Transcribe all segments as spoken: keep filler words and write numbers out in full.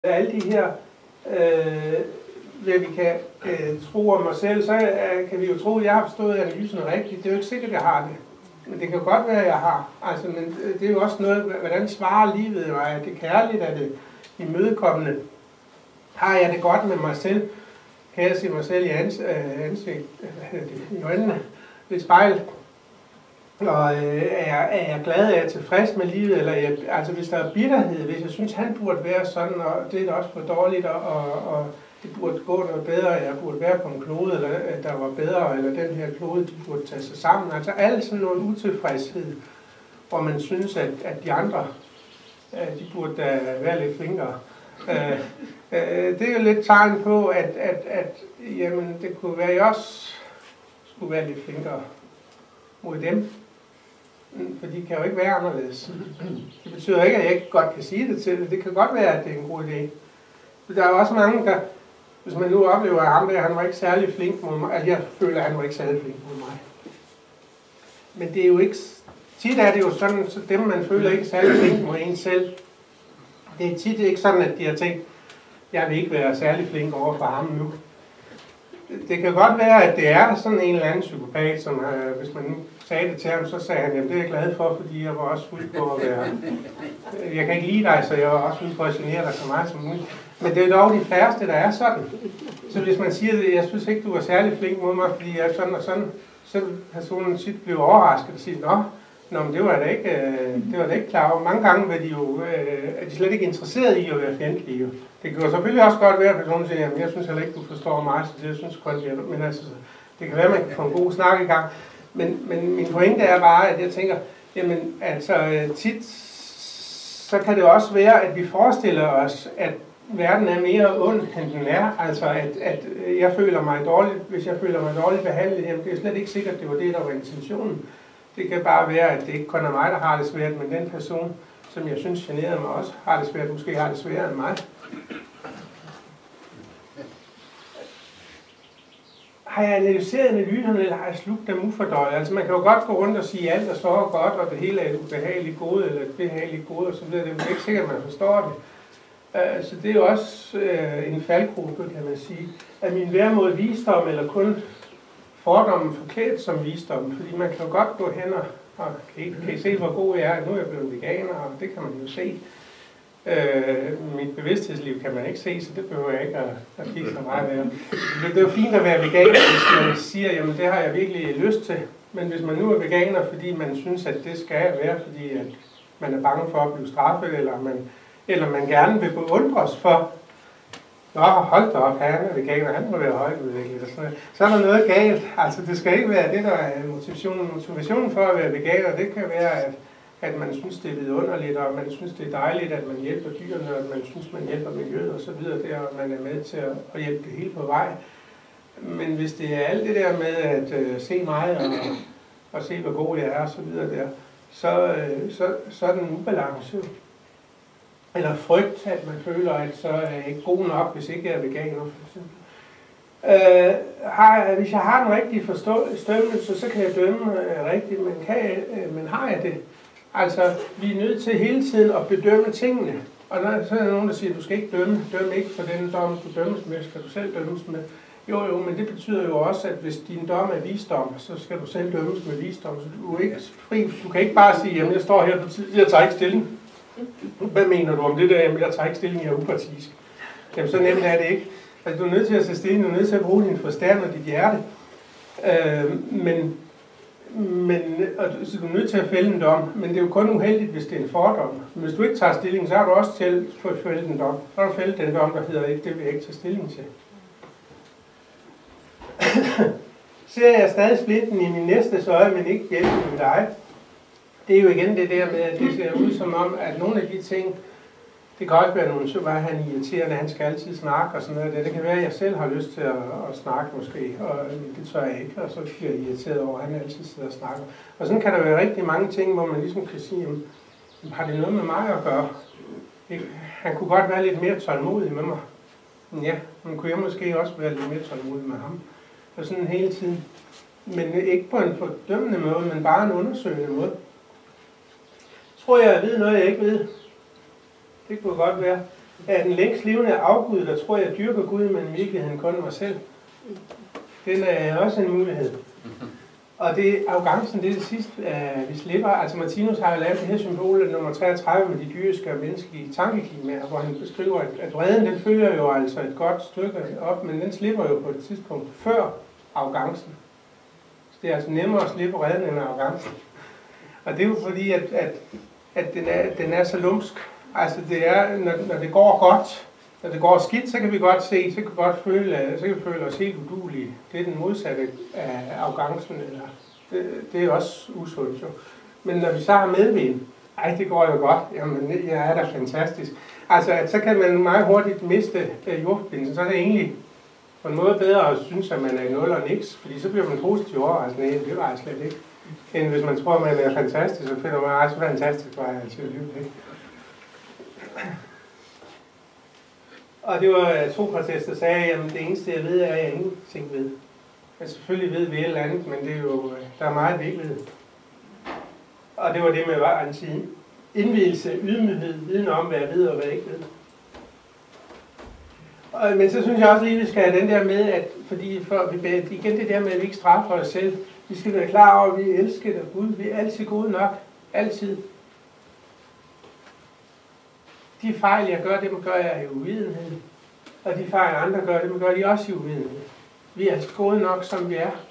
alle de her, øh, hvad vi kan øh, tro om os selv, så øh, kan vi jo tro, at jeg har forstået analysen rigtigt. Det er jo ikke sikkert, at jeg har det. Men det kan jo godt være, at jeg har. Altså, men det er jo også noget, hvordan svarer livet mig? Er det kærligt? Er det imødekommende? Har jeg det godt med mig selv? Kan jeg se mig selv i ans ansigt, i øjnene ved spejlet? Og øh, er, jeg, er jeg glad, er jeg tilfreds med livet? Eller jeg, altså hvis der er bitterhed, hvis jeg synes, han burde være sådan, og det er da også for dårligt, og, og det burde gå noget bedre, jeg burde være på en klode, eller der var bedre, eller den her klode, de burde tage sig sammen. Altså alt sådan noget utilfredshed, hvor man synes, at, at de andre, de burde da være lidt flinkere. Øh, øh, det er jo lidt tegn på, at, at, at jamen, det kunne være, at jeg også skulle være lidt flinkere mod dem. For de kan jo ikke være anderledes. Det betyder ikke, at jeg ikke godt kan sige det til det. Det kan godt være, at det er en god idé. Der er også mange, der, hvis man nu oplever, at ham der, han var ikke særlig flink mod mig, altså jeg føler, at han var ikke særlig flink mod mig. Men det er jo ikke, tit er det jo sådan, så dem man føler ikke særlig flink mod en selv, det er tit ikke sådan, at de har tænkt, jeg vil ikke være særlig flink over for ham nu. Det kan godt være, at det er sådan en eller anden psykopat, som øh, hvis man nu sagde det til ham, så sagde han, jamen det er jeg glad for, fordi jeg var også ude på at være, jeg kan ikke lide dig, så jeg var også ude på at genere dig så meget som muligt. Men det er dog de færreste, der er sådan. Så hvis man siger, at jeg synes ikke, du var særlig flink mod mig, fordi jeg er sådan og sådan, så vil personen tit blive overrasket og sige, nå, nå men det var jeg da ikke, det var da ikke klar over. Mange gange var de jo, er de slet ikke interesseret i at være fjendtlige. Det kan jo selvfølgelig også godt være, at personen siger, at jeg synes heller ikke, du forstår mig, så det jeg synes godt, jeg, men altså, det kan være, at man kan få en god snak i gang. Men, men min pointe er bare, at jeg tænker, jamen altså tit, så kan det også være, at vi forestiller os, at verden er mere ond, end den er. Altså at, at jeg føler mig dårligt, hvis jeg føler mig dårligt behandlet, jamen det er slet ikke sikkert, at det var det, der var intentionen. Det kan bare være, at det ikke kun er mig, der har det svært, men den person, som jeg synes generede mig også, har det svært, måske har det sværere end mig. Har jeg analyseret analyserne, eller har jeg slugt dem ufordøjet? Altså man kan jo godt gå rundt og sige, at alt er så godt, og det hele er et ubehageligt gode, eller et behageligt gode, og så videre. Det er ikke sikkert, at man forstår det. Uh, så det er jo også uh, en faldgruppe, kan man sige. At min værmod visdom, eller kun fordommen forklædt som visdom, fordi man kan jo godt gå hen og, og kan, I, kan I se, hvor god jeg er? Nu er jeg blevet veganer, og det kan man jo se. Uh, mit bevidsthedsliv kan man ikke se, så det behøver jeg ikke at, at kigge så meget af. Det er jo fint at være veganer, hvis man siger, jamen det har jeg virkelig lyst til. Men hvis man nu er veganer, fordi man synes, at det skal jeg være, fordi at man er bange for at blive straffet, eller man, eller man gerne vil beundres for, nå, hold da op, han er veganer, han må være højtudviklet og sådan noget. Så er der noget galt. Altså det skal ikke være det, der er motivationen. Motivationen for at være veganer, det kan være, at at man synes, det er vidunderligt, og man synes, det er dejligt, at man hjælper dyrene, og man synes, man hjælper miljøet og så videre der, og man er med til at, at hjælpe det hele på vej. Men hvis det er alt det der med at uh, se mig og, og se, hvor god jeg er og så videre der, så, uh, så, så er den en ubalance. Eller frygt, at man føler, at så er jeg ikke god nok, hvis ikke jeg er veganer, for eksempel. Uh, har, hvis jeg har den rigtige forståelse, så kan jeg dømme uh, rigtigt, men, kan jeg, uh, men har jeg det? Altså, vi er nødt til hele tiden at bedømme tingene. Og når så er der nogen, der siger, at du skal ikke dømme. Døm ikke for den dom, du dømmes med, skal du selv dømmes med. Jo, jo, men det betyder jo også, at hvis din dom er visdom, så skal du selv dømmes med visdom. Så du er ikke fri. Du kan ikke bare sige, jamen jeg står her på tid, jeg tager ikke stilling. Hvad mener du om det der? Jamen jeg tager ikke stilling, jeg er upartisk. Jamen så nemt er det ikke. Altså, du er nødt til at tage stilling, du er nødt til at bruge din forstand og dit hjerte. Øh, men Men, så du er nødt til at fælde en dom, men det er jo kun uheldigt, hvis det er en fordom. Men hvis du ikke tager stilling, så har du også til at fælde en dom. Så har du fældet den dom, der hedder ikke, det vil jeg ikke tage stilling til. Ser jeg stadig splitten i min næstes øje, men ikke hjælpen med dig? Det er jo igen det der med, at det ser ud som om, at nogle af de ting, det kan også være nogen, så var han irriterende, han skal altid snakke og sådan noget. Det kan være, at jeg selv har lyst til at, at snakke måske, og det tør jeg ikke, og så bliver jeg irriteret over, at han altid sidder og snakker. Og sådan kan der være rigtig mange ting, hvor man ligesom kan sige, jamen, har det noget med mig at gøre? Han kunne godt være lidt mere tålmodig med mig. Men ja, men kunne jeg måske også være lidt mere tålmodig med ham. Og sådan hele tiden. Men ikke på en fordømmende måde, men bare en undersøgende måde. Tror jeg, jeg ved noget, jeg ikke ved? Det kunne godt være. er den længst levende afgud, der tror jeg dyrker Gud, men i virkeligheden kun mig selv. Den er også en mulighed. Og det arrogancen, det er det sidste, uh, vi slipper. Altså Martinus har jo lavet det her symbol nummer treogtredive med de dyriske og menneskelige tankeklimaer, hvor han beskriver, at, at vreden den følger jo altså et godt stykke op, men den slipper jo på et tidspunkt før arrogancen. Så det er altså nemmere at slippe vreden end arrogancen. Og det er jo fordi, at, at, at den, er, den er så lumsk. Altså det er, når, når det går godt, når det går skidt, så kan vi godt se, så kan vi godt føle, så kan vi føle os helt uduelige. Det er den modsatte af arrogancen, eller det, det er også usundt jo. Men når vi så har medvind, ej, det går jo godt, jamen jeg er da fantastisk. Altså, at så kan man meget hurtigt miste uh, jordforbindelsen, så er det egentlig på en måde bedre at synes, at man er i nul og niks, fordi så bliver man positiv overrasket. Nej, det var jeg slet ikke. End hvis man tror, man er fantastisk, så finder man, ej, så fantastisk var jeg altid livet, ikke? Og det var Sokrates, der sagde, at det eneste jeg ved er, at jeg ingenting ved. Men selvfølgelig ved vi et eller andet, men det er jo, der er meget vi ikke ved. Og det var det med at sige indvidelse, ydmyghed, viden om, hvad jeg ved og hvad jeg ikke ved. Og, men så synes jeg også lige, at vi skal have den der med, at fordi for, vi, igen det der med, at vi ikke straffer os selv. Vi skal være klar over, at vi elsker af Gud. Vi er altid gode nok. Altid. De fejl, jeg gør, dem gør jeg i uvidenhed. Og de fejl, andre gør, dem gør de også i uvidenhed. Vi er altså gode nok, som vi er.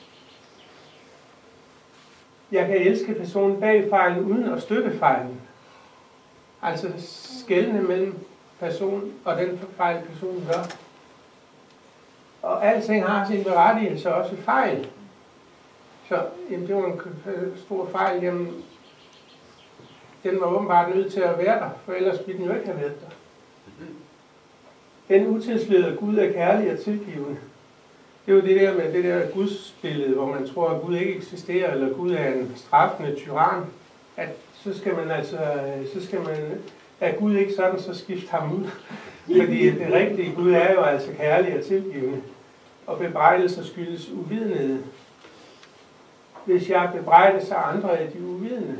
Jeg kan elske personen bag fejlen, uden at støtte fejlen. Altså skelne mellem person og den fejl, personen gør. Og alting har sin berettigelse, også fejl. Så jamen, det var en stor fejl. Jamen, den var åbenbart nødt til at være der, for ellers ville den jo ikke have været der. Den utilslørede Gud er kærlig og tilgivende. Det er jo det der med det der gudsbillede, hvor man tror, at Gud ikke eksisterer, eller Gud er en straffende tyran. At så skal man altså, så skal man, er Gud ikke sådan, så skift ham ud. Fordi det rigtige Gud er jo altså kærlig og tilgivende. Og bebrejdelser skyldes uvidenhed. Hvis jeg bebrejder sig andre, er de uvidende.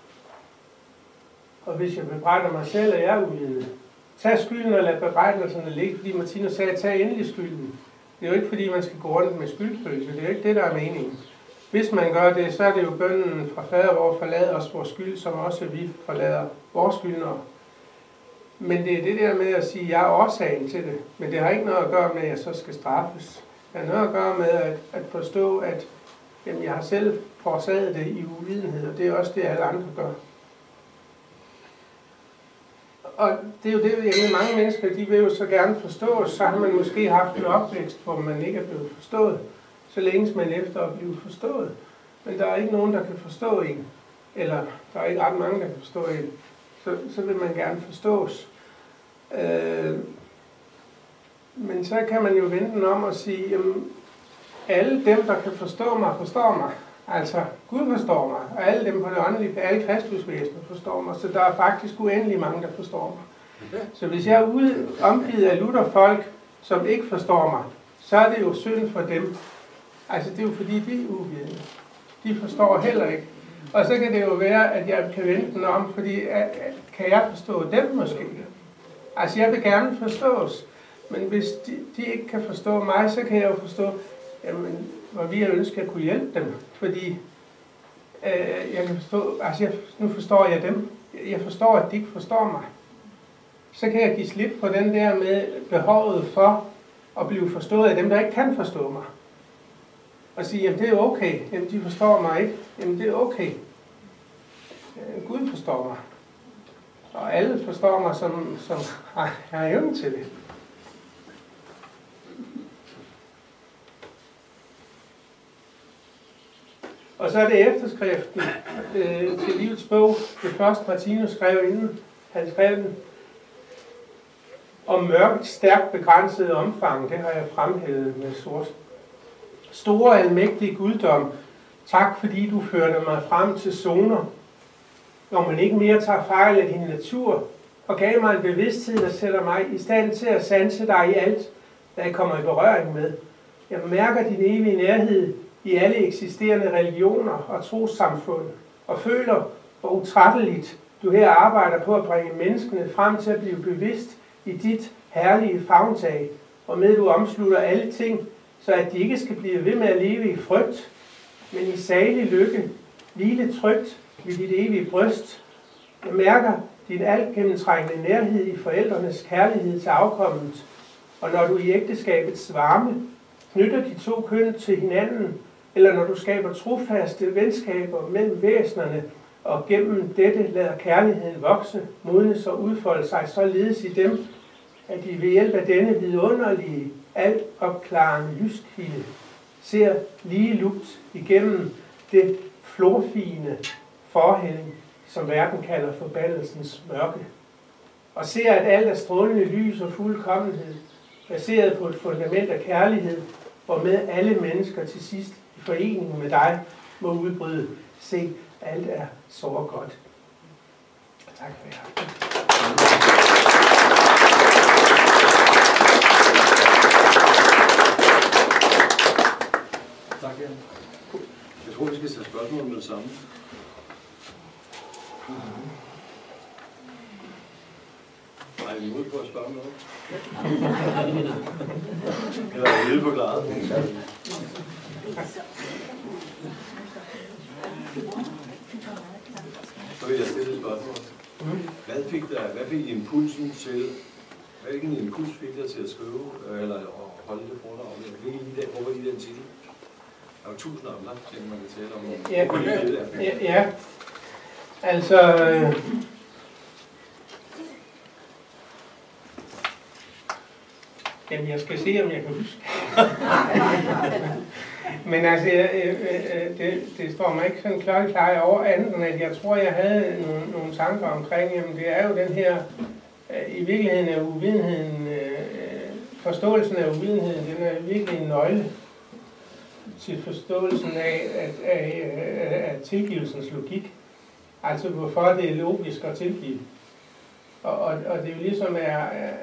Og hvis jeg bebrejder mig selv, er jeg uvidende. Tag skylden og lad bebrejdelserne ligge, fordi Martinus sagde, tag endelig skylden. Det er jo ikke fordi, man skal gå rundt med skyldfølelse. Det er jo ikke det, der er meningen. Hvis man gør det, så er det jo bønnen fra fader, hvor forlader os vores skyld, som også vi forlader vores skyldnere. Men det er det der med at sige, at jeg er årsagen til det. Men det har ikke noget at gøre med, at jeg så skal straffes. Det har noget at gøre med at, at forstå, at jamen, jeg har selv forårsaget det i uvidenhed, og det er også det, alle andre gør. Og det er jo det, at mange mennesker, de vil jo så gerne forstås, så har man måske haft en opvækst, hvor man ikke er blevet forstået, så længes man efter at blive forstået. Men der er ikke nogen, der kan forstå en, eller der er ikke ret mange, der kan forstå en, så, så vil man gerne forstås. Øh, men så kan man jo vende den om og sige, jamen, alle dem, der kan forstå mig, forstår mig. Altså, Gud forstår mig, og alle dem på det åndelige, alle kristusvæsener forstår mig, så der er faktisk uendelig mange, der forstår mig. Så hvis jeg er ude omgivet af lutherfolk, som ikke forstår mig, så er det jo synd for dem. Altså, det er jo fordi, de er uvidende. De forstår heller ikke. Og så kan det jo være, at jeg kan vende den om, fordi at, kan jeg forstå dem måske? Altså, jeg vil gerne forstås, men hvis de, de ikke kan forstå mig, så kan jeg jo forstå, jamen, hvor vi har ønsket at kunne hjælpe dem, fordi øh, jeg kan forstå, altså jeg, nu forstår jeg dem, jeg forstår, at de ikke forstår mig. Så kan jeg give slip på den der med behovet for at blive forstået af dem, der ikke kan forstå mig. Og sige, jamen det er okay, jamen de forstår mig ikke, jamen det er okay. Øh, Gud forstår mig. Og alle forstår mig, som, som har evnen til det. Og så er det efterskriften øh, til livets bog, det første Martinus skrev inden han skrev den, om mørket stærkt begrænset omfang, det har jeg fremhævet med sort. Store almægtige guddom, tak fordi du førte mig frem til zoner, når man ikke mere tager fejl af din natur, og gav mig en bevidsthed, der sætter mig i stand til at sanse dig i alt, hvad jeg kommer i berøring med. Jeg mærker din evige nærhed i alle eksisterende religioner og trossamfund, og føler, hvor utrætteligt du her arbejder på at bringe menneskene frem til at blive bevidst i dit herlige favntag, og med du omslutter alle ting, så at de ikke skal blive ved med at leve i frygt, men i salig lykke, hvile trygt ved dit evige bryst. Jeg mærker din alt gennemtrængende nærhed i forældrenes kærlighed til afkommet, og når du i ægteskabets varme knytter de to køn til hinanden, eller når du skaber trofaste venskaber mellem væsenerne, og gennem dette lader kærligheden vokse, modnes og udfolde sig således i dem, at de ved hjælp af denne vidunderlige, alt opklarende lyskilde ser lige lugt igennem det florfine forhældning, som verden kalder forbandelsens mørke, og ser, at alt er strålende lys og fuldkommenhed, baseret på et fundament af kærlighed, hvormed alle mennesker til sidst i forening med dig må udbryde. Se, alt er så godt. Tak for jer. Tak, ja. Jeg tror, vi skal tage spørgsmål med det samme. Nej, er I ude på at spørge noget? Eller er I helt forklaret? Så vil jeg stille et spørgsmål. Hvad fik, der, hvad fik impulsen til, hvilken impuls fik der til at skrive, eller at holde det foredrag? Hvor var I den titel? Der er jo tusind andre ting, man kan tale om. Ja, ja, ja. Altså... Øh, jamen, jeg skal se, om jeg kan huske. Men altså, øh, øh, det, det står mig ikke sådan klokkeklart over andet, end at jeg tror, jeg havde nogle, nogle tanker omkring, jamen det er jo den her, øh, i virkeligheden er uvidenheden, øh, forståelsen af uvidenheden, den er virkelig en nøgle til forståelsen af, af, af, af, af tilgivelsens logik. Altså hvorfor det er logisk at tilgive. Og, og, og det er jo ligesom, er,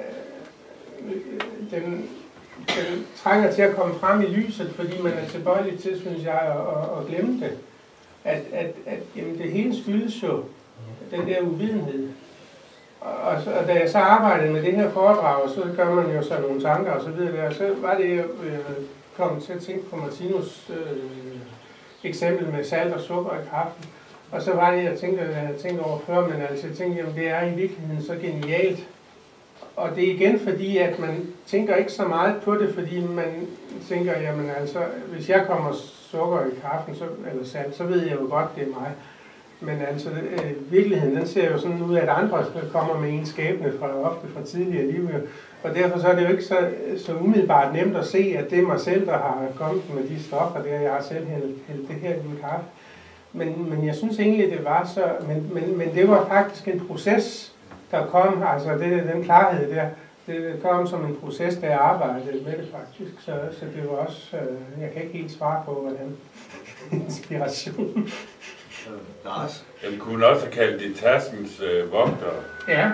den, den trænger til at komme frem i lyset, fordi man er tilbøjelig til, synes jeg, at, at, at glemme det. At, at, at jamen, det hele skyldes jo den der uvidenhed. Og, og, og da jeg så arbejdede med det her foredrag, så gør man jo så nogle tanker og så videre, og så var det jo øh, kom til at tænke på Martinus øh, eksempel med salt og sukker i kaffen. Og så var det, jeg tænkte, jeg havde tænkt over før, men altså jeg tænkte, jamen det er i virkeligheden så genialt. Og det er igen fordi, at man tænker ikke så meget på det, fordi man tænker, jamen altså, hvis jeg kommer sukker i kaffen, så, eller salt, så ved jeg jo godt, det er mig. Men altså, øh, virkeligheden, den ser jo sådan ud, at andre kommer med en skæbne fra ofte fra tidligere liv. Og derfor så er det jo ikke så, så umiddelbart nemt at se, at det er mig selv, der har kommet med de stoffer, der jeg har selv hældt, hældt det her i min kaffe. Men, men jeg synes egentlig, det var så, men, men, men det var faktisk en proces, der kom, altså det, den klarhed der, det kom som en proces, da jeg arbejdede med det faktisk. Så, så det var også, øh, jeg kan ikke helt svare på, hvordan inspiration. Lars? Den kunne også kalde det taskens øh, vogter. Ja.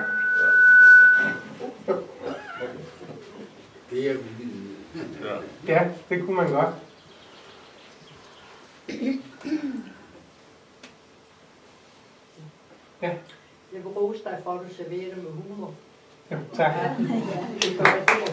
Det er ja. Ja, det kunne man godt. Ja. Jeg vil rose dig for, at du serverer det med humor. Ja, tak. Ja, det gør jeg det.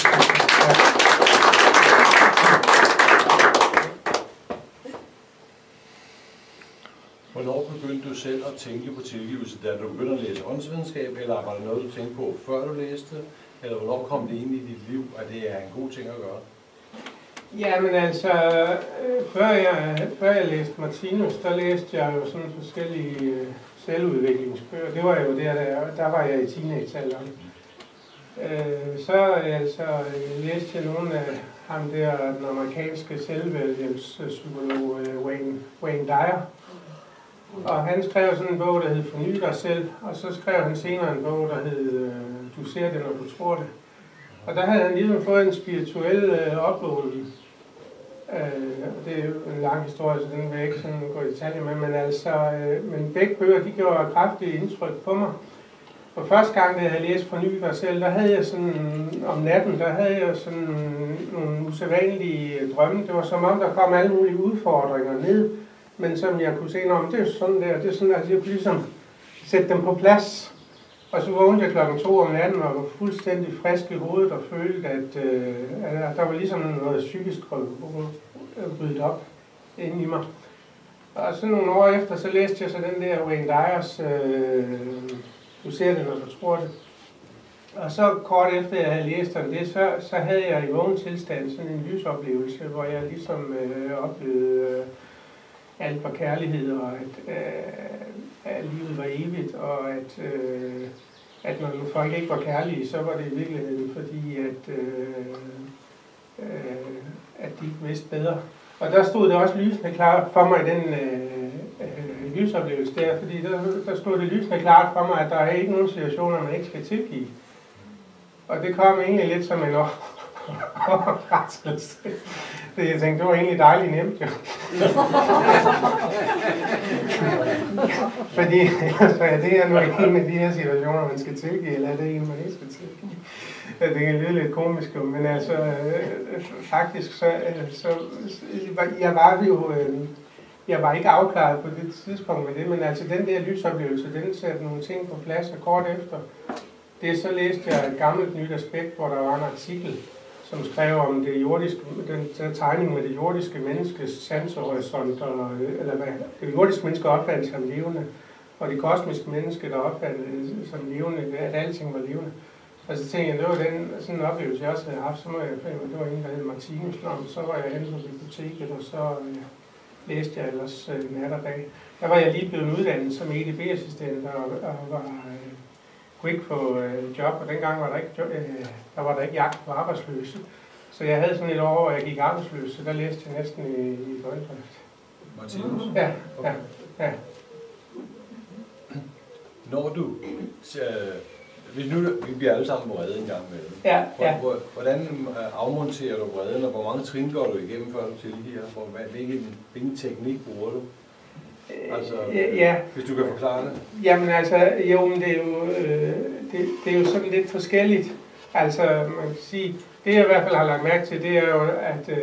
Hvornår begyndte du selv at tænke på tilgivelse, da du begyndte at læse åndsvidenskab, eller var det noget, du tænkte på, før du læste? Eller hvornår kom det ind i dit liv, at det er en god ting at gøre? Ja, men altså, før jeg, før jeg læste Martinus, der læste jeg jo sådan forskellige selvudviklingsbøger. Det var jo der, der, der var jeg i teenagealderen. Så altså, læste jeg nogle af ham der, den amerikanske selvhjælpspsykolog Wayne, Wayne Dyer. Og han skrev sådan en bog, der hed Forny dig selv, og så skrev han senere en bog, der hed Du ser det, når du tror det. Og der havde han ligesom fået en spirituel øh, opvågning. Øh, det er jo en lang historie, så den vil jeg ikke sådan gå i detaljer med, men altså, øh, men begge bøger, de gjorde et kraftigt indtryk på mig. For første gang, da jeg havde læst Forny dig selv, der havde jeg sådan, om natten, der havde jeg sådan nogle usædvanlige drømme. Det var som om, der kom alle mulige udfordringer ned, men som jeg kunne se, om det er sådan der, det er sådan, at jeg kunne ligesom sætte dem på plads. Og så vågnede jeg klokken to om natten og var fuldstændig frisk i hovedet og følte, at, øh, at der var ligesom noget psykisk ryddet op inde i mig. Og så nogle år efter, så læste jeg så den der Wayne Dyers, øh, du ser det, når du tror det. Og så kort efter jeg havde læst om det, så, så havde jeg i vågen tilstand sådan en lysoplevelse, hvor jeg ligesom øh, oplevede øh, alt var kærlighed, og at, øh, at livet var evigt, og at, øh, at når folk ikke var kærlige, så var det i virkeligheden fordi, at, øh, øh, at de ikke vidste bedre. Og der stod det også lysende klart for mig i den øh, øh, lysoplevelse der, fordi der, der stod det lysende klart for mig, at der er ikke nogen situationer, man ikke skal tilgive. Og det kom egentlig lidt som en overraskelse. Så jeg tænkte, det var egentlig dejligt nemt, jo. Fordi, altså, er det nu en af de her situationer, man skal tilgive, eller er det en, man ikke skal tilgive? Det kan lyde lidt komisk, men altså, øh, faktisk, så, øh, så jeg var jo, øh, jeg var ikke afklaret på det tidspunkt med det, men altså den der lysoplevelse, den satte nogle ting på plads, og kort efter, det så læste jeg et gammelt nyt aspekt, hvor der var en artikel, som skrev om det jordiske, den, den tegning med det jordiske menneskes sansehorisont, og, eller hvad, det jordiske menneske opfattede som levende, og det kosmiske menneske, der opfattede som levende, at alting var levende. Og så tænkte jeg, det var den sådan en oplevelse, jeg også havde haft, så må jeg finde, det var en, der hed Martinus, og så var jeg henne på biblioteket, og så øh, læste jeg ellers øh, nat og dag. Der var jeg lige blevet uddannet som E D B-assistent, og, og var øh, kunne ikke få øh, job, og dengang var der ikke, øh, der var der ikke jagt på arbejdsløse. Så jeg havde sådan et år, hvor jeg gik arbejdsløs, så der læste jeg næsten i, i døgndrift. Martinus? Ja, ja, ja. Når du, øh, hvis nu vi bliver alle sammen vrede en gang med det, ja, ja. hvordan afmonterer du vreden, og hvor mange trin går du igennem, før du tilgiver? Hvilken, hvilken teknik bruger du? Altså, ja. Hvis du kan forklare det. Jamen altså, jo, men det er jo, øh, det, det er jo sådan lidt forskelligt. Altså, man kan sige, det jeg i hvert fald har lagt mærke til, det er jo, at øh,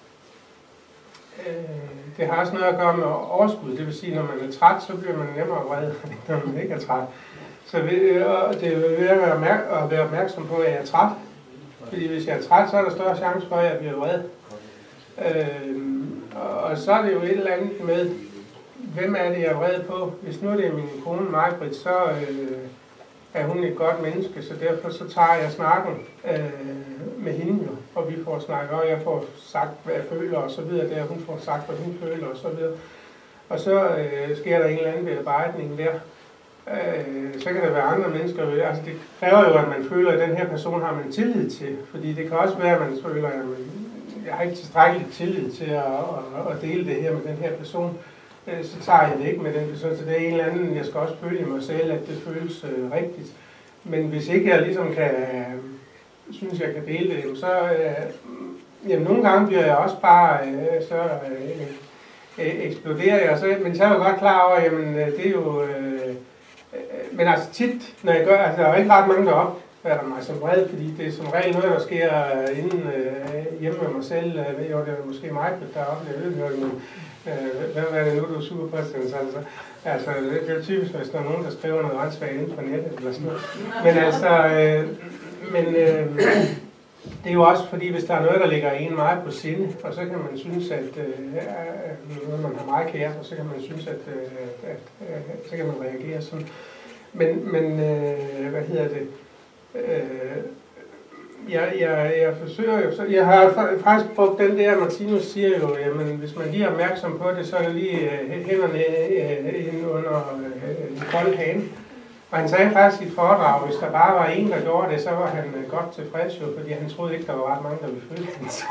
øh, det har også noget at gøre med overskud. Det vil sige, når man er træt, så bliver man nemmere vred, når man ikke er træt. Så ved, og det er jo ved at være, opmærk- at være opmærksom på, at jeg er træt. Fordi hvis jeg er træt, så er der større chance for, at jeg bliver vred. Øh, og, og så er det jo et eller andet med, hvem er det, jeg er vred på? Hvis nu det er min kone, Maj-Britt, så øh, er hun et godt menneske, så derfor så tager jeg snakken øh, med hende jo, og vi får snakket, og jeg får sagt, hvad jeg føler, og så videre der, hun får sagt, hvad hun føler, og så videre. Og så øh, sker der en eller anden bearbejdning der. Øh, så kan der være andre mennesker, altså det kræver jo, at man føler, at den her person har man tillid til, fordi det kan også være, at man føler, at man, jeg har ikke tilstrækkelig tillid til at, at, at dele det her med den her person. Så tager jeg det ikke med den person, så det er en eller anden, jeg skal også følge mig selv, at det føles øh, rigtigt. Men hvis ikke jeg ligesom kan, øh, synes jeg kan dele det, så øh, jamen, nogle gange bliver jeg også bare, øh, så øh, øh, eksploderer jeg, så, men så er jeg jo godt klar over, jamen det er jo, øh, øh, men altså tit, når jeg gør, altså der er ikke ret mange, der opfatter mig som vred, fordi det er som regel noget, der sker inden øh, hjemme med mig selv, øh, jo det er måske mig, der oplever det, men Øh, hvad er det nu, du er super på, altså? Altså, det er typisk, hvis der er nogen, der skriver noget åndssvagt inden for nettet, eller sådan noget. Men altså, øh, men øh, det er jo også fordi, hvis der er noget, der ligger en meget på sinde, og så kan man synes, at øh, noget, man har meget kære, og så kan man synes, at, øh, at, at, at så kan man reagere sådan. Men, men øh, hvad hedder det? Øh, Jeg, jeg, jeg forsøger jo, så jeg har faktisk brugt den der, Martinus siger jo, jamen hvis man lige er opmærksom på det, så er det lige uh, hænderne uh, inde under uh, en kold hane. Og han sagde faktisk i et foredrag, hvis der bare var en, der gjorde det, så var han uh, godt tilfreds jo, fordi han troede ikke, der var ret mange, der ville føle hans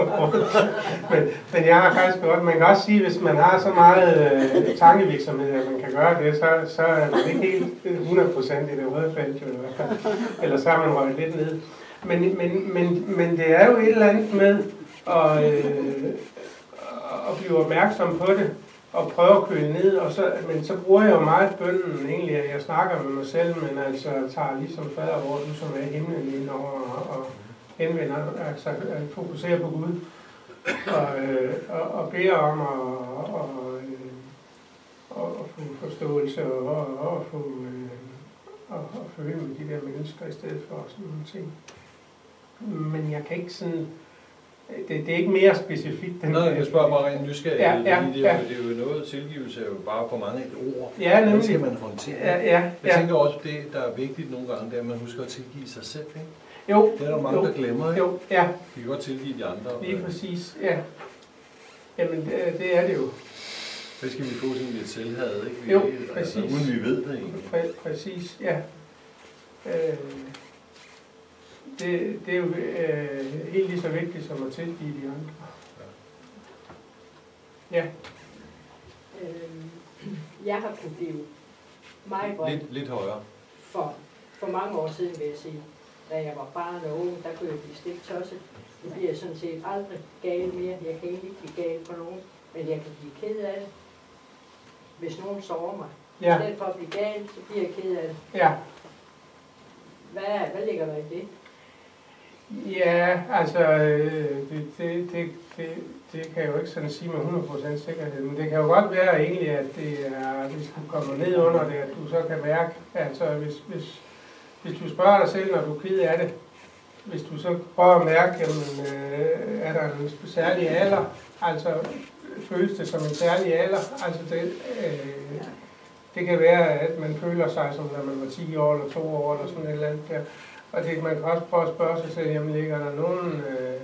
men, men jeg har faktisk godt, man kan også sige, hvis man har så meget uh, tankevirksomhed, at man kan gøre det, så, så er man ikke helt hundrede procent i det røde felt, jo, i hvert fald. Eller så er man røget lidt ned. Men, men, men, men det er jo et eller andet med at, øh, at blive opmærksom på det, og prøve at køle ned, og så, men så bruger jeg jo meget bønnen egentlig, at jeg snakker med mig selv, men altså tager ligesom fader over, du som er i himlen ind over, og, og henvender, altså fokuserer på Gud, og, øh, og, og beder om at og, øh, og få forståelse, og, og, og få... Øh, at, at føle med de der mennesker i stedet for sådan nogle ting. Men jeg kan ikke sådan... Det, det er ikke mere specifikt. Nej, jeg spørger bare rent nysgerrig, ja, ja, fordi det er, ja. jo, det er jo noget, tilgivelse er jo bare på mange et ord. Ja, nemlig. Hvordan skal man håndtere det? Ja, ja, jeg ja. tænker også, det der er vigtigt nogle gange, det er, at man husker at tilgive sig selv, ikke? Jo. Det er der mange, jo, der glemmer, ikke? Jo, ja. Vi kan godt tilgive de andre. Lige præcis, ja. Jamen, det, det er det jo. Så skal vi få sådan lidt selvhad, ikke? Vi, Jo, altså, præcis. uden vi ved det egentlig. Præ- præcis, ja. Øh, det, det er jo øh, helt lige så vigtigt som at tilgive de andre. Ja. Øhm, jeg har kunnet blive meget godt Lidt, lidt højere. for, for mange år siden, vil jeg sige. Da jeg var barn og ung, der kunne jeg blive stifttosset. Nu bliver jeg sådan set aldrig gal mere. Jeg kan egentlig ikke blive gal for nogen, men jeg kan blive ked af det. Hvis nogen sover mig. Ja. I stedet for at blive gal, så bliver jeg ked af det. Ja. Hvad, hvad ligger der i det? Ja, altså, øh, det, det, det, det, det kan jeg jo ikke sådan sige med hundrede procent sikkerhed, men det kan jo godt være egentlig, at det er, hvis du kommer ned under det, at du så kan mærke, altså hvis, hvis, hvis du spørger dig selv, når du er ked af det, hvis du så prøver at mærke, jamen, øh, er der en særlig alder, altså føles det som en særlig alder, altså det, øh, det kan være, at man føler sig som når man var ti år eller to år eller sådan et eller andet der. Og det, man kan også prøve at spørge sig selv, jamen ligger der nogen, øh,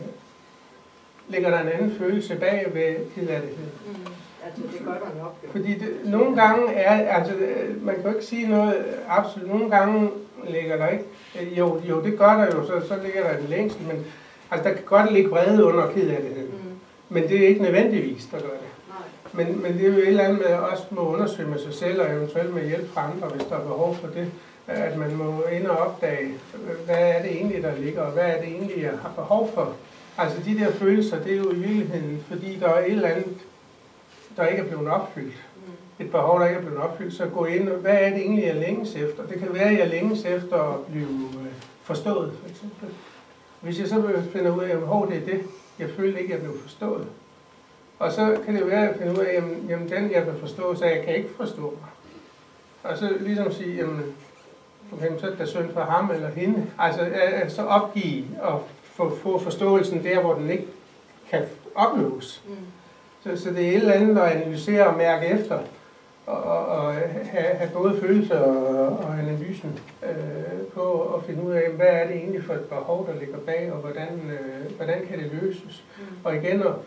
ligger der en anden følelse bag ved kedattighed? Mm. Altså det gør der nok jo. Fordi det, nogle gange er, altså man kan jo ikke sige noget absolut, nogle gange ligger der ikke, jo, jo det gør der jo, så, så ligger der den længste, men altså der kan godt ligge vrede under kedattighed. Mm. Men det er ikke nødvendigvis, der gør det. Nej. Men, men det er jo et eller andet med også må undersøge med sig selv, og eventuelt med hjælp fra andre, hvis der er behov for det. At man må ind og opdage, hvad er det egentlig, der ligger, og hvad er det egentlig, jeg har behov for. Altså de der følelser, det er jo i virkeligheden, fordi der er et eller andet, der ikke er blevet opfyldt. Et behov, der ikke er blevet opfyldt, så gå ind, hvad er det egentlig, jeg længes efter? Det kan være, at jeg længes efter at blive forstået, for eksempel. Hvis jeg så finder ud af, at oh, det er det, jeg følte ikke, at jeg blev forstået. Og så kan det være, at jeg finder ud af, at jamen, den, jeg vil forstå, så jeg kan ikke forstå mig. Og så ligesom sige, jamen, okay, så er det synd for ham eller hende. Altså, så opgive og få, få forståelsen der, hvor den ikke kan opnås. Mm. Så, så det er et eller andet at analysere og mærke efter, og, og have, have både følelser og, og analysen øh, på at finde ud af, hvad er det egentlig for et behov, der ligger bag, og hvordan, øh, hvordan kan det løses. Mm. Og igen, og,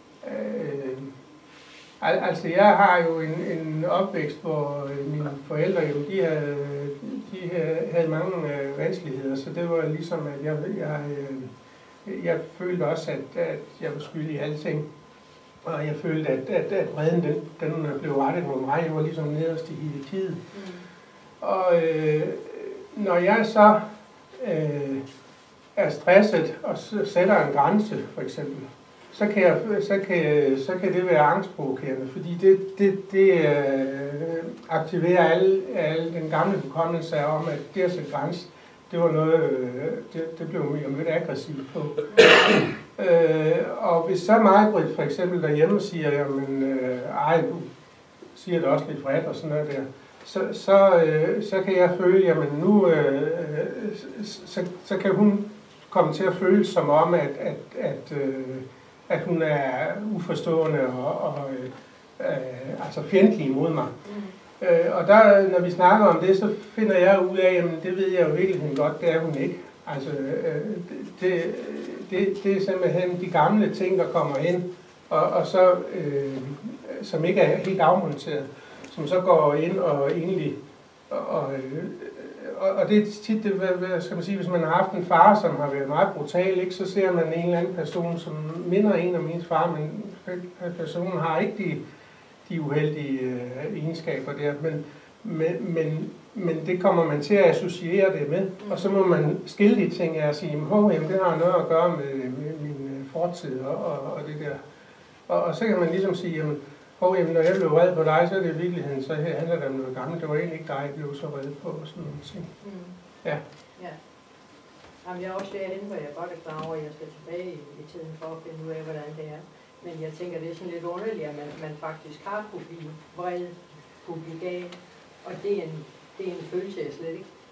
øh, al, altså jeg har jo en, en opvækst, hvor mine forældre, jo, de havde de havde mange øh, vanskeligheder, så det var ligesom, at jeg, jeg, øh, jeg følte også, at, at jeg var skyldig i alting. Og jeg følte, at, at, at vreden, den, den blev rettet mod mig. Jeg var ligesom nederst i hierarkiet. Mm. Og øh, når jeg så øh, er stresset og sætter en grænse, for eksempel, så kan, jeg, så kan, så kan det være angstprovokerende, fordi det, det, det øh, aktiverer alle, alle den gamle hukommelse om, at det at sætte grænse, det var noget, øh, det, det blev jeg mødt aggressivt på. øh, og hvis så Majbrit for eksempel derhjemme siger, jamen, øh, ej, du siger det også lidt vredt og sådan noget der, så, så, øh, så kan jeg føle, jamen nu, øh, så, så kan hun komme til at føle som om, at, at, at øh, at hun er uforstående og, og øh, altså fjendtlig imod mig. Mm. Øh, og der, når vi snakker om det, så finder jeg ud af, jamen det ved jeg jo virkelig godt, det er hun ikke. Altså, øh, det, det, det er simpelthen de gamle ting, der kommer ind, og, og så, øh, som ikke er helt afmonteret, som så går ind og egentlig, og, øh, og, og det er tit, det, hvad skal man sige, hvis man har haft en far, som har været meget brutal, ikke, så ser man en eller anden person, som minder en om ens far, men personen har ikke de, de uheldige øh, egenskaber der, men, men, men, men det kommer man til at associere det med, og så må man skille de ting af og sige, at det har noget at gøre med, med min fortid og, og, og det der. Og, og så kan man ligesom sige, jamen, oh, jamen, når jeg blev vred på dig, så er det i virkeligheden, så her handler det om noget gammelt. Det var egentlig ikke dig, jeg blev så vred på, og sådan nogle ting. Mm. Ja. Ja. Jamen, jeg er også derhen, hvor jeg godt er klar over, at jeg skal tilbage i, i tiden for at finde ud af, hvordan det er. Men jeg tænker, det er sådan lidt underligt, at man, man faktisk har kunne blive vred, kunne blive gal. Og det er, en, det er en følelse, jeg slet ikke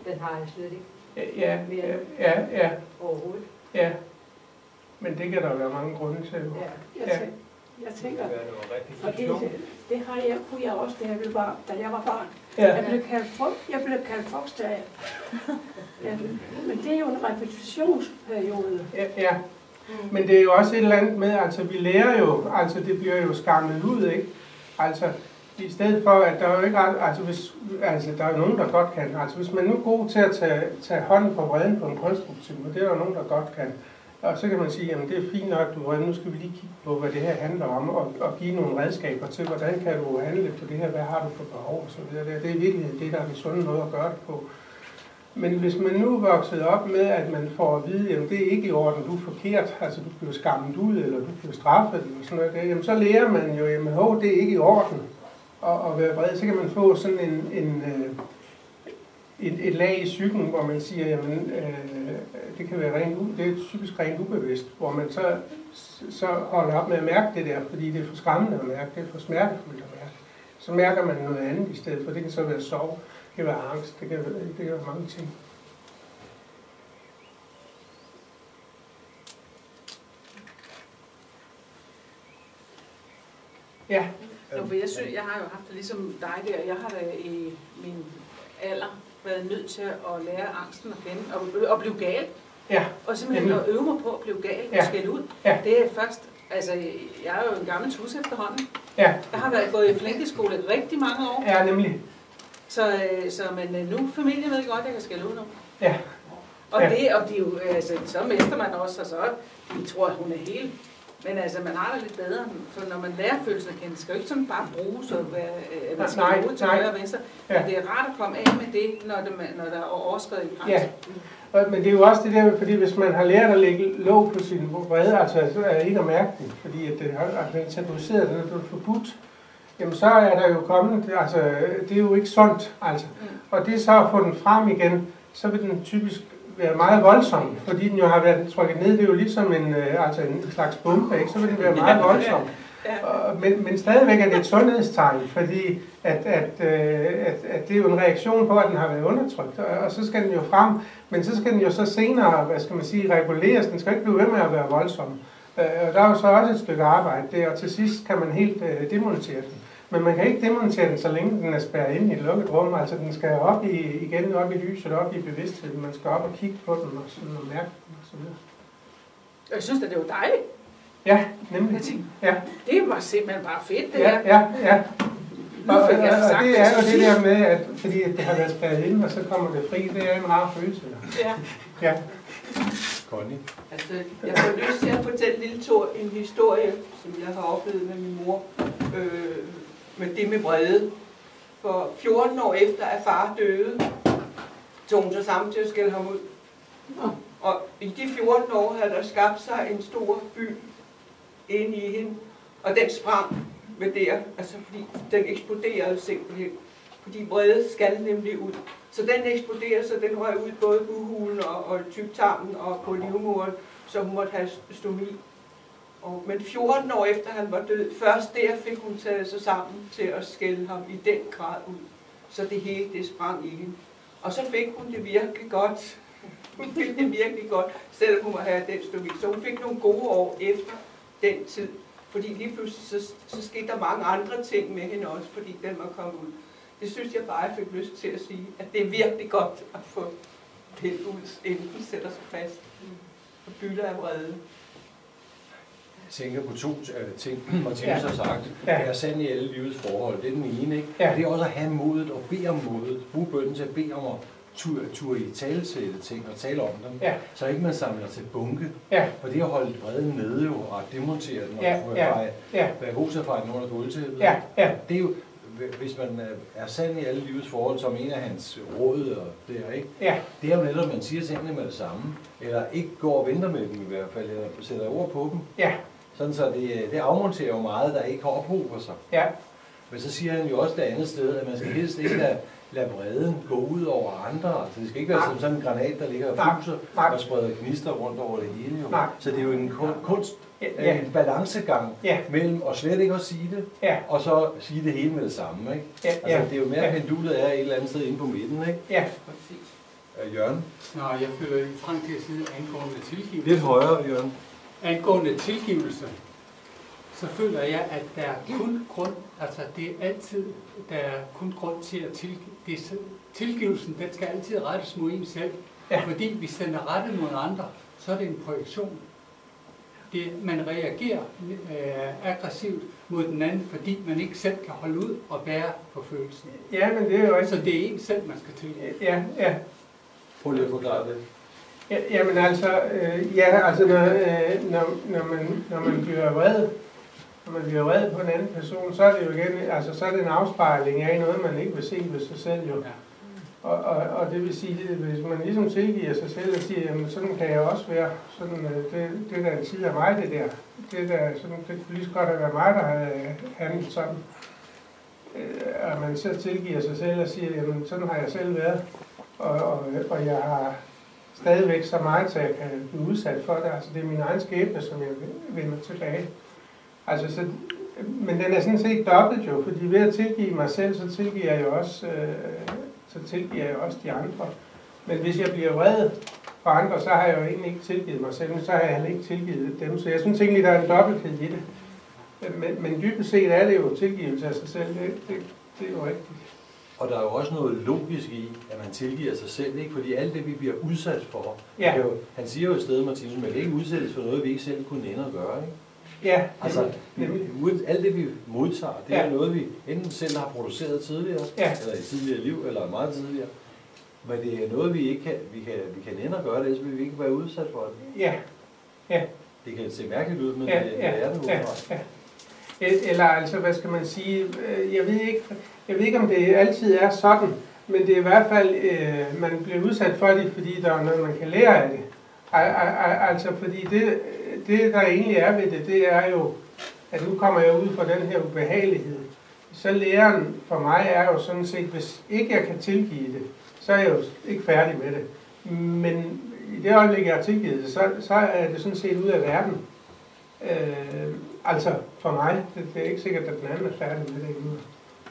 Den har jeg slet ikke Ja, ja, ja, ja, overhovedet. ja. Men det kan der være mange grunde til. Ja. Jeg, Ja. tænker, jeg tænker, Det var rigtig og det, det har jeg, kunne jeg også, da jeg, blev barn, da jeg var barn. Ja. Jeg blev kaldt, folk, jeg blev kaldt Foxtager. Ja, men det er jo en repetitionsperiode. Ja, ja. Men det er jo også et eller andet med, altså vi lærer jo, altså det bliver jo skammet ud, ikke? Altså i stedet for, at der er jo ikke, altså hvis, altså der er jo nogen, der godt kan, altså hvis man nu er god til at tage, tage hånden på vreden på en konstruktiv, og det er der nogen, der godt kan. Og så kan man sige, jamen det er fint nok, du vrede, nu skal vi lige kigge på, hvad det her handler om, og, og give nogle redskaber til, hvordan kan du handle på det her, hvad har du for behov, og så videre. Det er virkelig det, der er den sunde måde at gøre det på. Men hvis man nu er vokset op med, at man får at vide, at det er ikke i orden, du er forkert, altså du bliver skammet ud, eller du bliver straffet, eller sådan noget, jamen så lærer man jo, at oh, det er ikke i orden at, at være vred. Så kan man få sådan en, en, et, et lag i psyken, hvor man siger, jamen øh, det kan være rent, det er typisk rent ubevidst, hvor man så, så holder op med at mærke det der, fordi det er for skræmmende at mærke, det er for smertefuldt at mærke. Så mærker man noget andet i stedet, for det kan så være sorg. Det kan være angst, det kan være, det kan være mange ting. Ja. Jo, for jeg synes, jeg har jo haft det ligesom dig der. Jeg har da i min alder været nødt til at lære angsten at kende og, og blive gal. Ja. Og simpelthen at øve mig på at blive gal og Ja. skælde ud. Ja. Det er først, altså jeg er jo en gammel tus efterhånden. Ja. Jeg har været gået i flænkeskole rigtig mange år. Ja, nemlig. Så, så men nu familien ved godt, at jeg kan skælde ud nu. Ja. Og Ja. det, og de jo, altså, så mester man også, og så de tror, at hun er helt. Men altså, man har det lidt bedre, for når man lærer følelsen at kende, skal jo ikke sådan bare bruges og være, at man skal Nej, bruge til nej. højre og venstre. Ja. Men det er rart at komme af med det, når, det, når der er overskredet en grænse. Ja. Og, men det er jo også det der, fordi hvis man har lært at lægge låg på sin vrede, altså så er det ikke at mærke den, fordi at det har, at den er tabuiseret, den er blevet forbudt, jamen så er der jo kommet, altså det er jo ikke sundt, altså. Og det er så at få den frem igen, så vil den typisk være meget voldsom, fordi den jo har været trykket ned, det er jo ligesom en, altså en slags bombe, ikke? Så vil den være meget voldsom. Og, men, men stadigvæk er det et sundhedstegn, fordi at, at, at, at det er jo en reaktion på, at den har været undertrykt, og, og så skal den jo frem, men så skal den jo så senere, hvad skal man sige, reguleres, den skal ikke blive ved med at være voldsom. Og der er jo så også et stykke arbejde der, og til sidst kan man helt uh, demontere den. Men man kan ikke demontere den, så længe den er spærret inde i et lukket rum. Altså den skal op i, igen op i lyset, op i bevidstheden. Man skal op og kigge på den og, sådan, og mærke den og så videre. Jeg synes at det var dejligt. Ja, nemlig. Jeg tænkte, ja. det var simpelthen bare fedt, det ja, her. ja, ja. Nu Og, og, fik jeg og sagt, det er jo det sige. der med, at fordi at det har været spærret inde, og så kommer det fri. Det er en rar følelse. Ja. Ja. Connie? Altså, jeg får lyst til at fortælle en lille tur, en historie, som jeg har oplevet med min mor, øh, med det med vrede. For fjorten år efter, at far døde, tog hun sig sammen til at skælde ham ud. Og i de fjorten år havde der skabt sig en stor by inde i hende, og den sprang med der, altså fordi den eksploderede simpelthen. Fordi vrede skal nemlig ud. Så den eksploderede, så den røg ud både på hulen og, og tyktarmen og på livmoderen, så hun måtte have stomi. Og, men fjorten år efter han var død, først der fik hun taget sig sammen til at skælde ham i den grad ud. Så det hele det sprang i hende. Og så fik hun det virkelig godt. Hun fik det virkelig godt, selvom hun må have den stomi. Så hun fik nogle gode år efter den tid. Fordi lige pludselig så, så skete der mange andre ting med hende også, fordi den var kommet ud. Det synes jeg bare, jeg fik lyst til at sige, at det er virkelig godt at få det ud, inden den sætter sig fast og bylder af vrede. Jeg tænker på to uh, ting, Martinus Ja. har sagt. Ja. Det er sand i alle livets forhold. Det er den ene, ikke? Ja. Det er også at have modet og bede om modet. Brug bønnen til at bede om at tur, tur i talesætte ting og tale om dem. Ja. Så ikke man samler til bunke. Ja. Og det at holde vreden nede jo, og demontere den, og Ja, ja, feje, ja. være god til at feje den under gulvtæppet. Ja, ja. Det er jo, hvis man er sand i alle livets forhold, som en af hans råd, og det er ikke, Ja. det er jo netop, at man siger tingene med det samme, eller ikke går og venter med dem i hvert fald, eller sætter ord på dem. Ja. Sådan så det, det afmonterer jo meget, der ikke har ophober sig. Ja. Men så siger han jo også det andet sted, at man skal helst ikke lade, lade vreden gå ud over andre. Altså, det skal ikke være som sådan en granat, der ligger og fuser og spreder gnister rundt over det hele. Jo. Nej. Så det er jo en kun- kunst, Ja. en balancegang Ja. mellem at slet ikke at sige det, Ja. og så sige det hele med det samme. Ikke? Ja, Altså, ja. det er jo mere, Ja. pendulet er et eller andet sted inde på midten. Ikke? Ja. Præcis. Jørgen? Nå, jeg føler lidt trang til at sige angående tilgivelse. Lidt højere, Jørgen. Angående tilgivelse, så føler jeg, at der er kun grund, altså det er altid, der er kun grund til at tilgive. Tilgivelsen, den skal altid rettes mod en selv. Ja. Fordi hvis den er rettet mod andre, så er det en projektion. Det, man reagerer øh, aggressivt mod den anden, fordi man ikke selv kan holde ud og bære på følelsen. Ja, men det er jo ikke... Så det er en selv, man skal tilgive. Ja, ja. Prøv lige at forklare det. Ja, jamen altså, øh, ja, altså når, øh, når, når, man, når man bliver vred, når man bliver vred på en anden person, så er det jo igen, altså så er det en afspejling af noget, man ikke vil se ved sig selv jo. Ja. Og, og, og det vil sige, at hvis man ligesom tilgiver sig selv og siger, jamen sådan kan jeg også være, sådan, det, det der er en side af mig, det der, det der, sådan, det kunne lige så godt have været mig, der havde handlet sådan. Øh, og man så tilgiver sig selv og siger, jamen sådan har jeg selv været, og, og, og jeg har stadigvæk så meget, så jeg kan blive udsat for det. Altså det er min egen skæbne, som jeg vender tilbage. Altså, så, men den er sådan set dobbelt jo, fordi ved at tilgive mig selv, så tilgiver jeg også, øh, så tilgiver jeg også de andre. Men hvis jeg bliver vred for andre, så har jeg jo egentlig ikke tilgivet mig selv, men så har jeg heller ikke tilgivet dem. Så jeg synes egentlig, der er en dobbelthed i det. Men, men dybest set er det jo tilgivelse af sig selv, det, det, det er jo rigtigt. Og der er jo også noget logisk i, at man tilgiver sig selv, ikke? Fordi alt det, vi bliver udsat for, ja. jo, han siger jo i stedet, Martinus, at man kan ikke udsættes for noget, vi ikke selv kunne ende at gøre, ikke? Ja. Altså, alt det, vi modtager, det ja. er noget, vi enten selv har produceret tidligere, ja. eller i tidligere liv, eller meget tidligere. Men det er noget, vi ikke kan, vi kan, vi kan ende at gøre det, så vil vi ikke være udsat for det. Ja. Ja. Det kan se mærkeligt ud, men ja. det, det er det ja. ja. Eller altså, hvad skal man sige, jeg ved ikke, jeg ved ikke, om det altid er sådan, men det er i hvert fald, øh, man bliver udsat for det, fordi der er noget, man kan lære af det. Altså, fordi det, det, der egentlig er ved det, det er jo, at nu kommer jeg ud fra den her ubehagelighed. Så læren for mig er jo sådan set, hvis ikke jeg kan tilgive det, så er jeg jo ikke færdig med det. Men i det øjeblik, jeg har tilgivet det, så, så er det sådan set ud af verden. Øh, altså, for mig, det, det er ikke sikkert, at den anden er færdig med det endnu.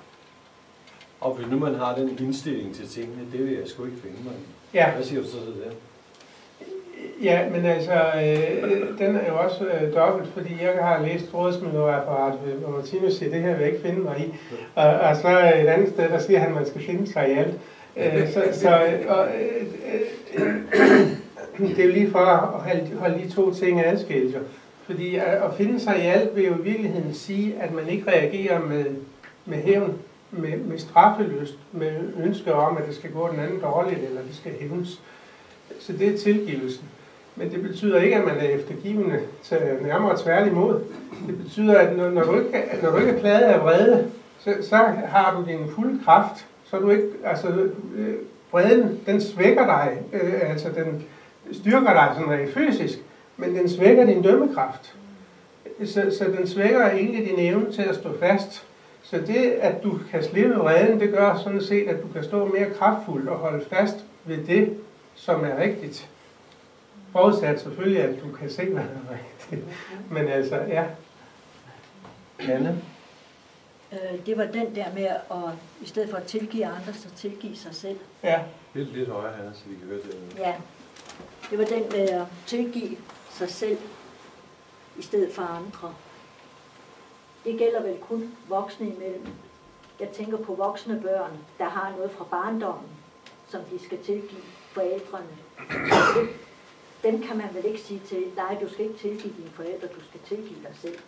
Og hvis nu man har den indstilling til tingene, det vil jeg sgu ikke finde mig i. Ja. Hvad siger du så til det? Ja, men altså, øh, den er jo også øh, dobbelt, fordi jeg har læst rådsmøderreferatet, hvor Martinus siger, det her vil jeg ikke finde mig i. Og, og så et andet sted, der siger han, at man skal finde sig i alt. Øh, så så og, øh, øh, det er jo lige for at holde, holde de to ting adskilt. Fordi at, at finde sig i alt vil jo i virkeligheden sige, at man ikke reagerer med, med hævn, med, med straffelyst, med ønsker om, at det skal gå den anden dårligt, eller det skal hævnes. Så det er tilgivelsen. Men det betyder ikke, at man er eftergivende til nærmere tværtimod. Det betyder, at når, når, du ikke, når du ikke er plaget af vrede, så, så har du din fulde kraft. Så er du ikke, altså, øh, vreden, den svækker dig, øh, altså den styrker dig sådan rent fysisk, men den svækker din dømmekraft. Så, så den svækker egentlig din evne til at stå fast. Så det, at du kan slippe vreden, det gør sådan set, at du kan stå mere kraftfuldt og holde fast ved det, som er rigtigt. Forudsat selvfølgelig, at du kan se, hvad der er rigtigt. Men altså, ja. Anne? Øh, det var den der med, at i stedet for at tilgive andre, så tilgive sig selv. Ja. Lidt, lidt højere her, så vi kan høre det. Ja. Det var den med at tilgive sig selv, i stedet for andre. Det gælder vel kun voksne imellem. Jeg tænker på voksne børn, der har noget fra barndommen, som de skal tilgive forældrene. Dem kan man vel ikke sige til, nej, du skal ikke tilgive dine forældre, du skal tilgive dig selv.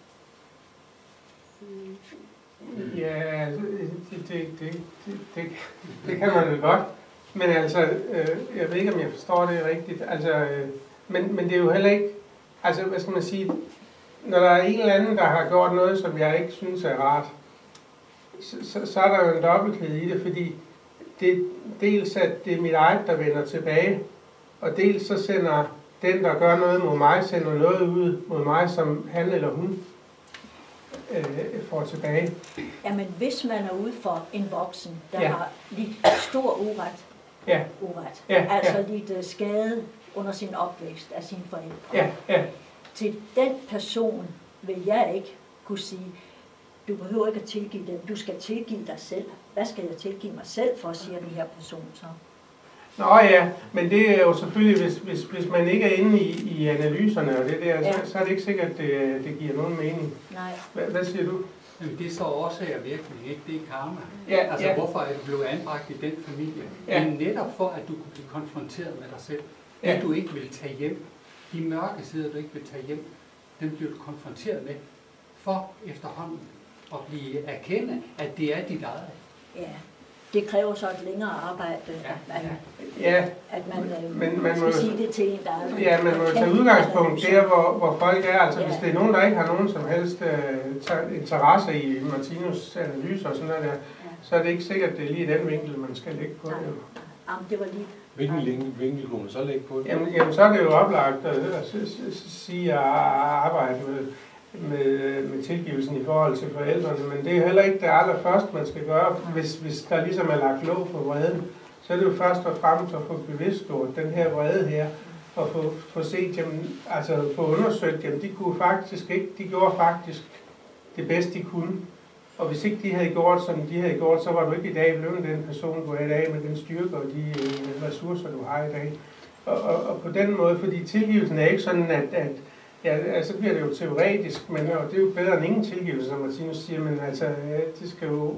Ja, det, det, det, det, det, det kan man vel godt. Men altså, øh, jeg ved ikke, om jeg forstår det rigtigt. Altså, øh, men, men det er jo heller ikke, altså, hvad skal man sige, når der er en eller anden, der har gjort noget, som jeg ikke synes er rart, så, så, så er der jo en dobbelthed i det, fordi det dels, at det er mit eget, der vender tilbage, og dels så sender den, der gør noget mod mig, sender noget ud mod mig, som han eller hun øh, får tilbage. Jamen, hvis man er ude for en voksen, der ja. har lidt stor uret, ja. uret Ja, altså ja. lidt uh, skade under sin opvækst af sine forældre. Ja, ja. Til den person vil jeg ikke kunne sige, du behøver ikke at tilgive dem, du skal tilgive dig selv. Hvad skal jeg tilgive mig selv for, siger den her person så? Nå ja, men det er jo selvfølgelig, hvis, hvis, hvis man ikke er inde i, i analyserne og det der, ja. så, så er det ikke sikkert, at det, det giver nogen mening. Nej. Hvad, hvad siger du? Jamen, det er så årsager virkelig, ikke? Det er karma. Ja, altså, ja. hvorfor er du blevet anbragt i den familie? Ja. Det er netop for, at du kunne blive konfronteret med dig selv. Ja. Det, du ikke vil tage hjem, de mørke sider, du ikke vil tage hjem, dem bliver du konfronteret med for efterhånden at blive erkende, at det er dit eget. Ja, det kræver så et længere arbejde, Ja. at man, Ja, at man, øh, men man skal må, sige det til en, der aldrig ja, man må har tage kendt udgangspunkt det. der, hvor, hvor folk er. Altså, Ja. hvis det er nogen, der ikke har nogen som helst uh, interesse i Martinus analyser og sådan noget der, så er det ikke sikkert, at det er lige den vinkel, man skal lægge på det. Jamen, det var lige... Hvilken vinkel kunne man så lægge på det? Jamen, jamen så er det jo oplagt at, at, at, at sige at arbejde med, med, med tilgivelsen i forhold til forældrene, men det er heller ikke det allerførste, man skal gøre, hvis, hvis der ligesom er lagt låg på vreden. Så er det jo først og fremmest at få bevidstgjort den her vrede her, og få, få set, jamen, altså få undersøgt, jamen de kunne faktisk ikke, de gjorde faktisk det bedste de kunne. Og hvis ikke de havde gjort, som de havde gjort, så var du ikke i dag blevet den person, du er i dag, med den styrke og de øh, ressourcer, du har i dag. Og, og, og på den måde, fordi tilgivelsen er ikke sådan, at, at ja, altså bliver det jo teoretisk, men og det er jo bedre end ingen tilgivelse, som Martinus siger, men altså, ja, det skal jo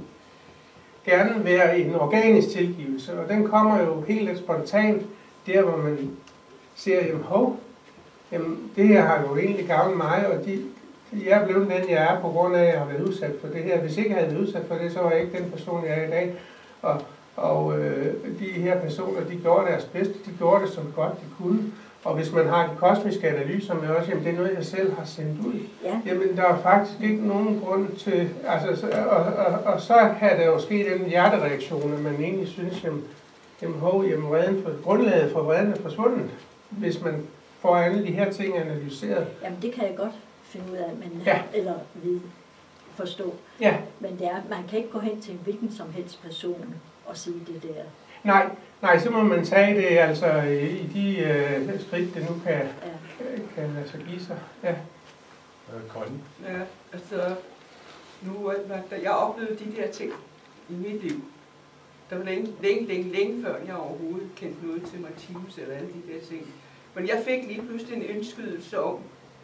gerne være en organisk tilgivelse, og den kommer jo helt spontant, der hvor man ser, jamen hov, jamen, det her har jo egentlig gavnet mig, og de, jeg er blevet den, jeg er, på grund af, at jeg har været udsat for det her. Hvis ikke jeg havde været udsat for det, så var jeg ikke den person, jeg er i dag. Og, og øh, de her personer, de gjorde deres bedste, de gjorde det så godt de kunne. Og hvis man har de kosmiske analyser med også, jamen det er noget, jeg selv har sendt ud. Ja. Jamen der er faktisk ikke nogen grund til, altså, og, og, og så kan der jo ske den hjertereaktion, at man egentlig synes, jamen, jamen hov, jamen vreden for, grundlaget for vreden er forsvundet, hvis man får alle de her ting analyseret. Jamen, det kan jeg godt finde ud af, men, Ja. eller vide, forstå. Ja. Men det er, man kan ikke gå hen til en hvilken som helst person og sige det der. Nej, nej, så må man tage det altså i de øh, skridt, det nu kan, Ja. kan lade sig give sig. Ja. Øh, Connie? Ja, altså, nu, da jeg oplevede de der ting i mit liv, der var længe, længe, længe, længe før jeg overhovedet kendte noget til Martinus eller alle de der ting. Men jeg fik lige pludselig en indskydelse om,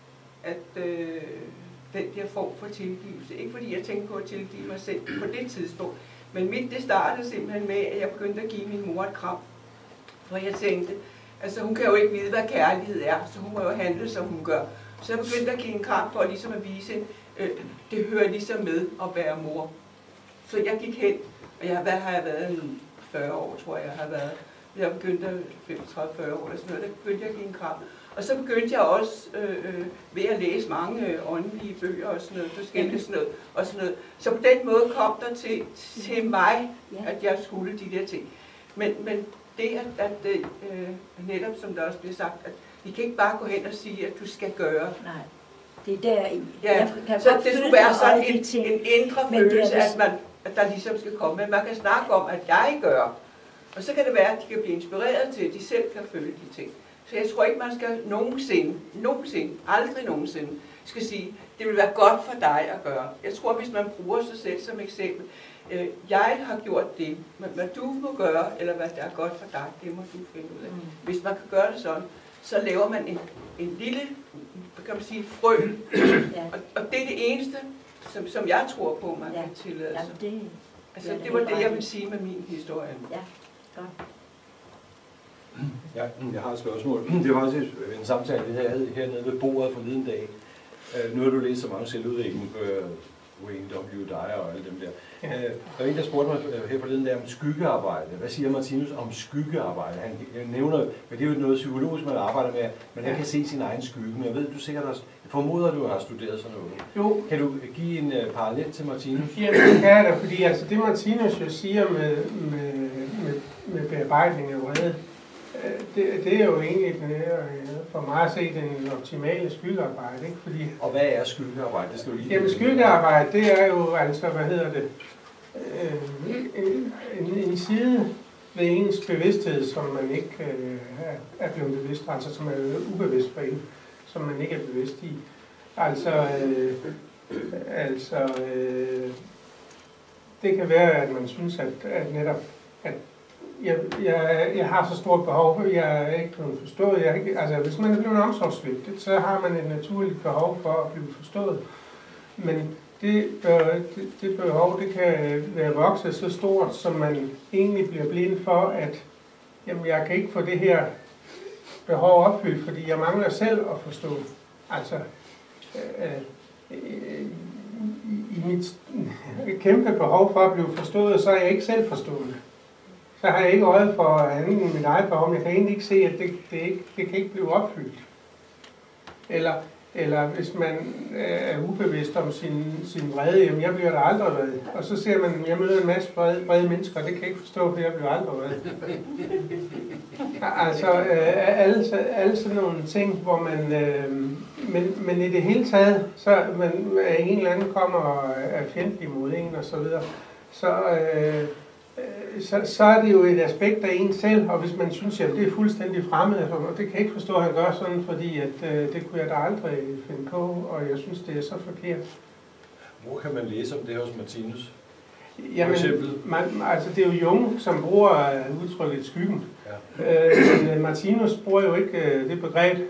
at øh, den der form for tilgivelse, ikke fordi jeg tænkte på at tilgive mig selv på det tidspunkt, men mit det startede simpelthen med, at jeg begyndte at give min mor et kram. For jeg tænkte, altså hun kan jo ikke vide, hvad kærlighed er, så hun må jo handle, som hun gør. Så jeg begyndte at give en kram for ligesom at vise, øh, det hører ligesom med at være mor. Så jeg gik hen, og jeg, hvad har jeg været, fyrre år tror jeg, jeg har været. Jeg begyndte femogtredive til fyrre år eller sådan noget, der begyndte jeg at give en kram. Og så begyndte jeg også øh, øh, ved at læse mange øh, åndelige bøger og sådan noget, forskellige sådan noget, og sådan noget. Så på den måde kom der til, til mig, at jeg skulle de der ting. Men, men det, at, at øh, netop som der også bliver sagt, at vi kan ikke bare gå hen og sige, at du skal gøre. Nej, det er der i. Ja, så det skulle være sådan en, en indre følelse, er, at, man, at der ligesom skal komme. Men man kan snakke om, at jeg gør. Og så kan det være, at de kan blive inspireret til, at de selv kan føle de ting. Så jeg tror ikke, man skal nogensinde, nogensinde, aldrig nogensinde, skal sige, det vil være godt for dig at gøre. Jeg tror, hvis man bruger sig selv som eksempel, øh, jeg har gjort det, men hvad du må gøre, eller hvad der er godt for dig, det må du finde ud af. Mm. Hvis man kan gøre det sådan, så laver man en, en lille, hvad kan man sige, frø. Ja. Og, og det er det eneste, som, som jeg tror på, man ja. kan tillade sig. Ja, det, altså, det var det, jeg vil sige med min historie. Ja, godt. Ja, jeg har et spørgsmål. Det var også en samtale, vi havde hernede ved bordet forleden dag. Nu har du læst så mange selvudviklingsbøger, Wayne W. Dyer og alle dem der. Ja. Der var en, der spurgte mig her forleden dag om skyggearbejde. Hvad siger Martinus om skyggearbejde? Han nævner, men det er jo noget psykologisk, man arbejder med, men han kan se sin egen skygge. Men jeg ved, du sikkert også, jeg formoder, du har studeret sådan noget. Jo. Kan du give en uh, parallel til Martinus? Ja, det kan jeg da, fordi altså, det Martinus jo siger med, med, med, med bearbejdning af vrede, Det, det er jo egentlig for mig at se den optimale skyggearbejde, ikke? Fordi, og hvad er skyggearbejde? Det skal du lige jamen skyggearbejde, det er jo altså, hvad hedder det, øh, en, en, en side ved ens bevidsthed, som man ikke øh, er blevet bevidst, altså som er ubevidst for en, som man ikke er bevidst i. Altså, øh, altså øh, det kan være, at man synes, at, at netop, at jeg, jeg, jeg har så stort behov, jeg er ikke blevet forstået. Jeg er ikke, altså, hvis man er blevet omsorgsvigtet, så har man et naturligt behov for at blive forstået. Men det, det, det behov, det kan være vokset så stort, som man egentlig bliver blind for, at jamen, jeg kan ikke få det her behov opfyldt, fordi jeg mangler selv at forstå. Altså, øh, øh, i mit kæmpe behov for at blive forstået, så er jeg ikke selv forstået. Så har jeg ikke øjet for andet end mit eget behov. Jeg kan egentlig ikke se, at det, det, ikke, det kan ikke blive opfyldt. Eller, eller hvis man er ubevidst om sin, sin vrede, jamen jeg bliver der aldrig vred. Og så ser man, at jeg møder en masse vrede, vrede mennesker, og det kan jeg ikke forstå, for jeg bliver aldrig vred. Altså, øh, alle, alle sådan nogle ting, hvor man... Øh, men, men i det hele taget, så man, at en eller anden kommer og er fjendtlig mod en og så videre, så, øh, så, så er det jo et aspekt af en selv, og hvis man synes, at det er fuldstændig fremmed, og det kan jeg ikke forstå, at han gør sådan, fordi at, øh, det kunne jeg da aldrig finde på, og jeg synes, det er så forkert. Hvor kan man læse om det hos Martinus? Jamen, man, altså det er jo Jung, som bruger udtrykket skyggen. Ja. Øh, Martinus bruger jo ikke øh, det begreb,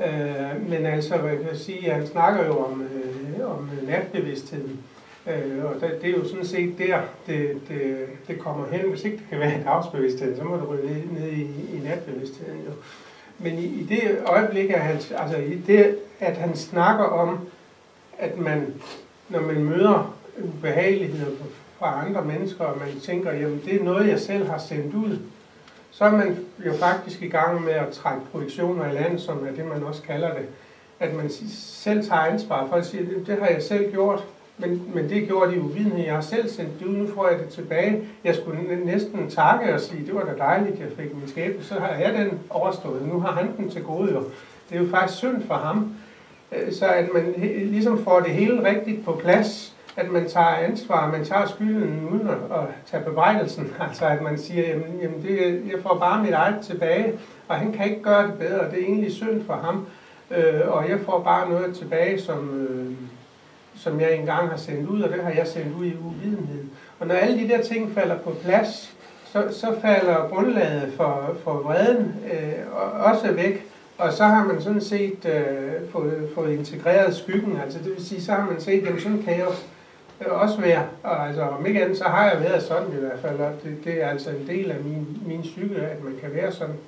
øh, men altså, hvad kan jeg sige, han snakker jo om, øh, om natbevidstheden. Øh, og det, det er jo sådan set der, det, det, det kommer hen. Hvis ikke det kan være en dagsbevidsthed, så må du ryge ned, ned i, i natbevidstheden. Jo. Men i, i det øjeblik, at han, altså i det, at han snakker om, at man, når man møder ubehageligheder fra andre mennesker, og man tænker, jamen det er noget, jeg selv har sendt ud, så er man jo faktisk i gang med at trække projektioner i land, som er det, man også kalder det. At man selv tager ansvar for at sige, det har jeg selv gjort, men, men det gjorde de uvidenhed. Jeg har selv sendt det ud, nu får jeg det tilbage. Jeg skulle næsten takke og sige, det var da dejligt, jeg fik min skæbne, så har jeg den overstået. Nu har han den til gode jo. Det er jo faktisk synd for ham. Så at man ligesom får det hele rigtigt på plads, at man tager ansvar, man tager skylden uden at, at tage bebrejdelsen. Altså at man siger, jamen, jamen det, jeg får bare mit eget tilbage, og han kan ikke gøre det bedre. Det er egentlig synd for ham, øh, og jeg får bare noget tilbage, som, øh, som jeg engang har sendt ud, og det har jeg sendt ud i uvidenhed. Og når alle de der ting falder på plads, så, så falder grundlaget for, for vreden øh, også væk. Og så har man sådan set øh, fået, fået integreret skyggen. Altså det vil sige, så har man set, jamen sådan kan jeg også være. Og altså om ikke andet, så har jeg været sådan i hvert fald. Og det, det er altså en del af min, min psyke, at man kan være sådan.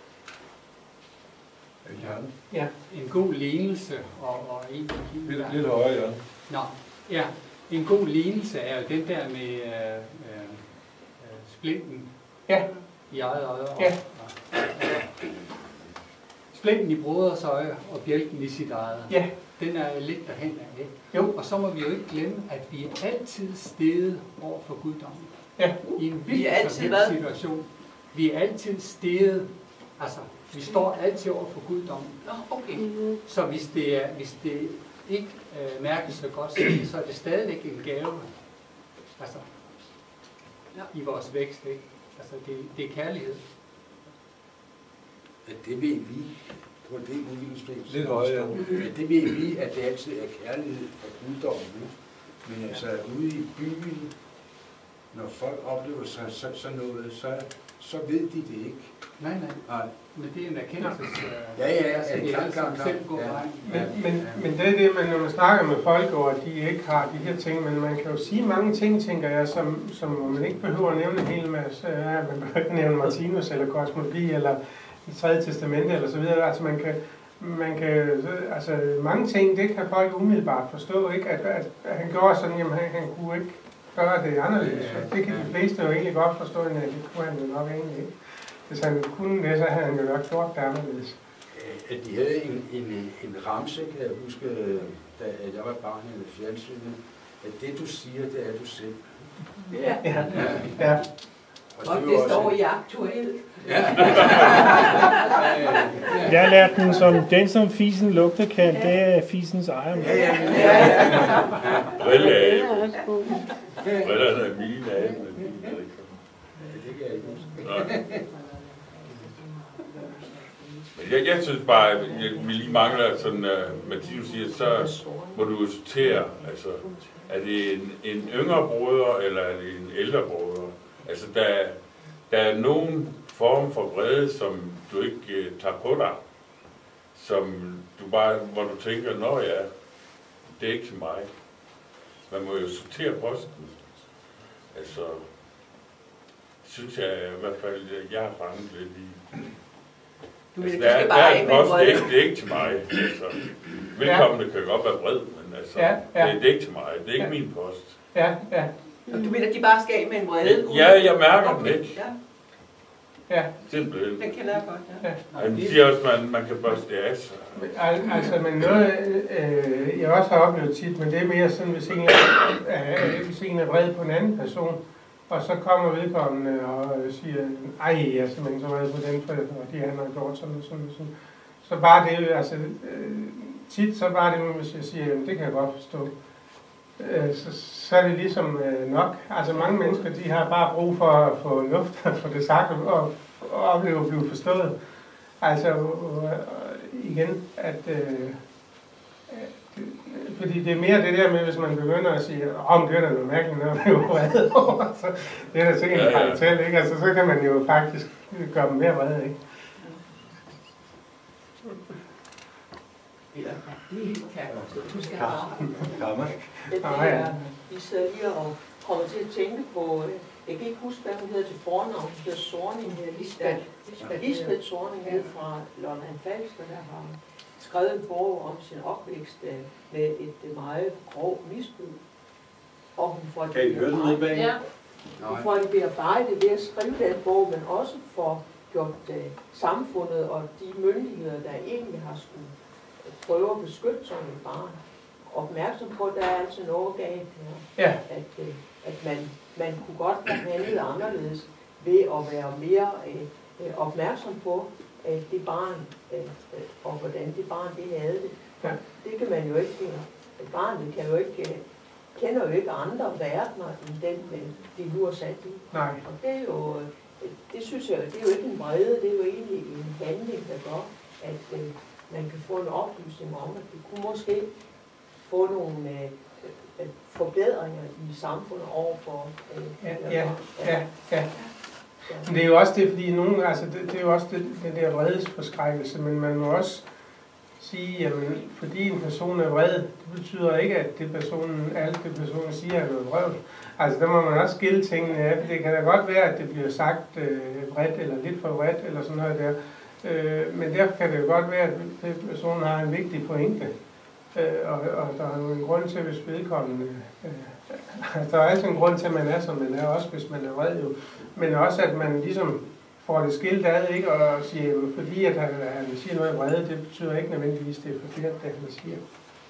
Ja, en god lignelse og, og en... Lidt, lidt højere, ja. Nå, ja. En god lignelse er jo den der med øh, øh, splinten ja. i eget øje. Og, ja. og, og, splinten i broders øje og bjælken i sit eget. Ja. Den er lidt derhen af, ikke? Jo. Og så må vi jo ikke glemme, at vi er altid steget over for guddommen. Ja. I en Vi er altid hvad? situation. Vi er altid steget. Altså, vi står altid over for guddommen. Nå, okay. Så hvis det, er, hvis det ikke øh, mærkes så godt, så er det stadigvæk en gave. Altså, ja. I vores vækst, ikke? Altså, det, det er kærlighed. Ja, det ved vi. Det var det, udviklingsfængsel. Lidt højere. Ja, det ved vi, at det altid er kærlighed for guddommen. Men altså ude i byen, når folk oplever sig så, sådan noget, så, så ved de det ikke. Nej, nej. Nej. Men det er en erkendelse. Ja, ja, ja. Altså, det er altså selv god vej. Men, men, men det er det, man, når man snakker med folk, og at de ikke har de her ting, men man kan jo sige mange ting, tænker jeg, som, som man ikke behøver at nævne en hel masse. Ja, man behøver ikke nævne Martinus, eller kosmologi, eller det tredje testamente, eller så videre. Altså man kan, man kan, altså mange ting, det kan folk umiddelbart forstå, ikke? At, at, at han gjorde sådan, jamen han, han kunne ikke gøre det anderledes. Det kan de fleste jo egentlig godt forstå, at det kunne han jo nok egentlig ikke. Hvis han kunne det, så havde han jo nok gjort det anderledes. At de havde en, en, en ramse, kan jeg huske, da jeg var barn i fjernsynet, at det du siger, det er du selv. Ja. Ja. Ja. Og, og det, det står i aktuelt. Ja. Jeg lærte den som, den som fisen lugter kan, det er fisens ejer. Ja, ja, ja. ja. Brille af. Brillerne er mine af. Det kan jeg ikke huske. Jeg, jeg synes bare, at vi lige mangler sådan, uh, Mathias siger, så må du sortere, altså, er det en, en yngre broder, eller er det en ældre broder? Altså, der, der er nogen form for vrede, som du ikke uh, tager på dig, som du bare, hvor du tænker, nå ja, det er ikke til mig. Man må jo sortere posten. Altså, synes jeg i hvert fald, jeg har fanget lidt i. Du Altså, vil, der, du skal der bare er af en med post, det er, vrede. ikke, det er ikke til mig. Altså, velkommen, kan godt være vred, men altså, Ja, ja. det, det er ikke til mig. Det er ikke Ja. min post. Ja, ja, Og du vil, at de bare skal af med en vrede? uden- Ja, jeg mærker den Okay, ikke. Ja, ja. Simpelthen. den kender jeg godt, ja. Ja. Han siger også, at man, man kan børste det af sig. Al- Altså, men noget, øh, jeg også har oplevet tit, men det er mere sådan, hvis en er, øh, hvis en er vred på en anden person, og så kommer vedkommende og siger, ej, jeg er simpelthen så vred på den forælder, fordi han har gjort sådan og sådan og sådan. Så bare det, altså, øh, tit så bare det, hvis jeg siger, jamen, det kan jeg godt forstå. Øh, så, så er det ligesom øh, nok. Altså mange mennesker, de har bare brug for at få luft for det sagt og, og opleve at blive forstået. Altså øh, igen, at øh, det, fordi det er mere det der med, hvis man begynder at sige, om oh, det er da noget mærkeligt, når man er vred over, så det er da sikkert en karakter, ikke? Altså så kan man jo faktisk gøre dem mere vrede, ikke? Ja, det er helt klart. Du skal bare. Karma. Det er, vi sidder lige og kommer til at tænke på, jeg kan ikke huske, hvad hun hedder til fornavn, hun hedder Sorning, Lisbeth. Lisbeth Sorning hed fra Lolland Falster, der har skrevet en bog om sin opvækst med et meget grov misbrug. Og hun får Kan I høre det nede bag? Ja. Hun får det bearbejdet ved at skrive den bog, men også får gjort uh, samfundet og de myndigheder, der egentlig har skulle prøve at beskytte sådan et barn, opmærksom på, at der er altså noget galt her. Ja. At, uh, at man, man kunne godt have handlet anderledes ved at være mere uh, opmærksom på uh, det barn, uh, uh, og hvordan det barn det havde det. Ja. Det kan man jo ikke. Uh, barnet kan jo ikke, uh, kender jo ikke andre verdener end den, uh, det nu er sat i. Nej. Og det er jo, uh, det synes jeg, det er jo ikke en vrede, det er jo egentlig en handling, der gør, at uh, man kan få en oplysning om, at vi kunne måske få nogle øh, forbedringer i samfundet overfor. Øh, ja, ja, ja, ja. Men det er jo også det, fordi nogen, altså det, det er jo også det, den der vredesforskrækkelse, men man må også sige, jamen, fordi en person er vred, det betyder ikke, at det personen, alt det personen siger er noget vrøvl. Altså der må man også skille tingene af, for det kan da godt være, at det bliver sagt øh, vredt, eller lidt for vredt, eller sådan noget der. Øh, men derfor kan det jo godt være, at personen har en vigtig pointe. Øh, og, og der er jo en grund til, hvis vedkommende... Øh, der er altid en grund til, at man er, som man er, også hvis man er vred jo. Men også, at man ligesom får det skilt ad, ikke? Og siger, fordi at han, han siger noget vrede, det betyder ikke nødvendigvis, det er forkert, det han siger.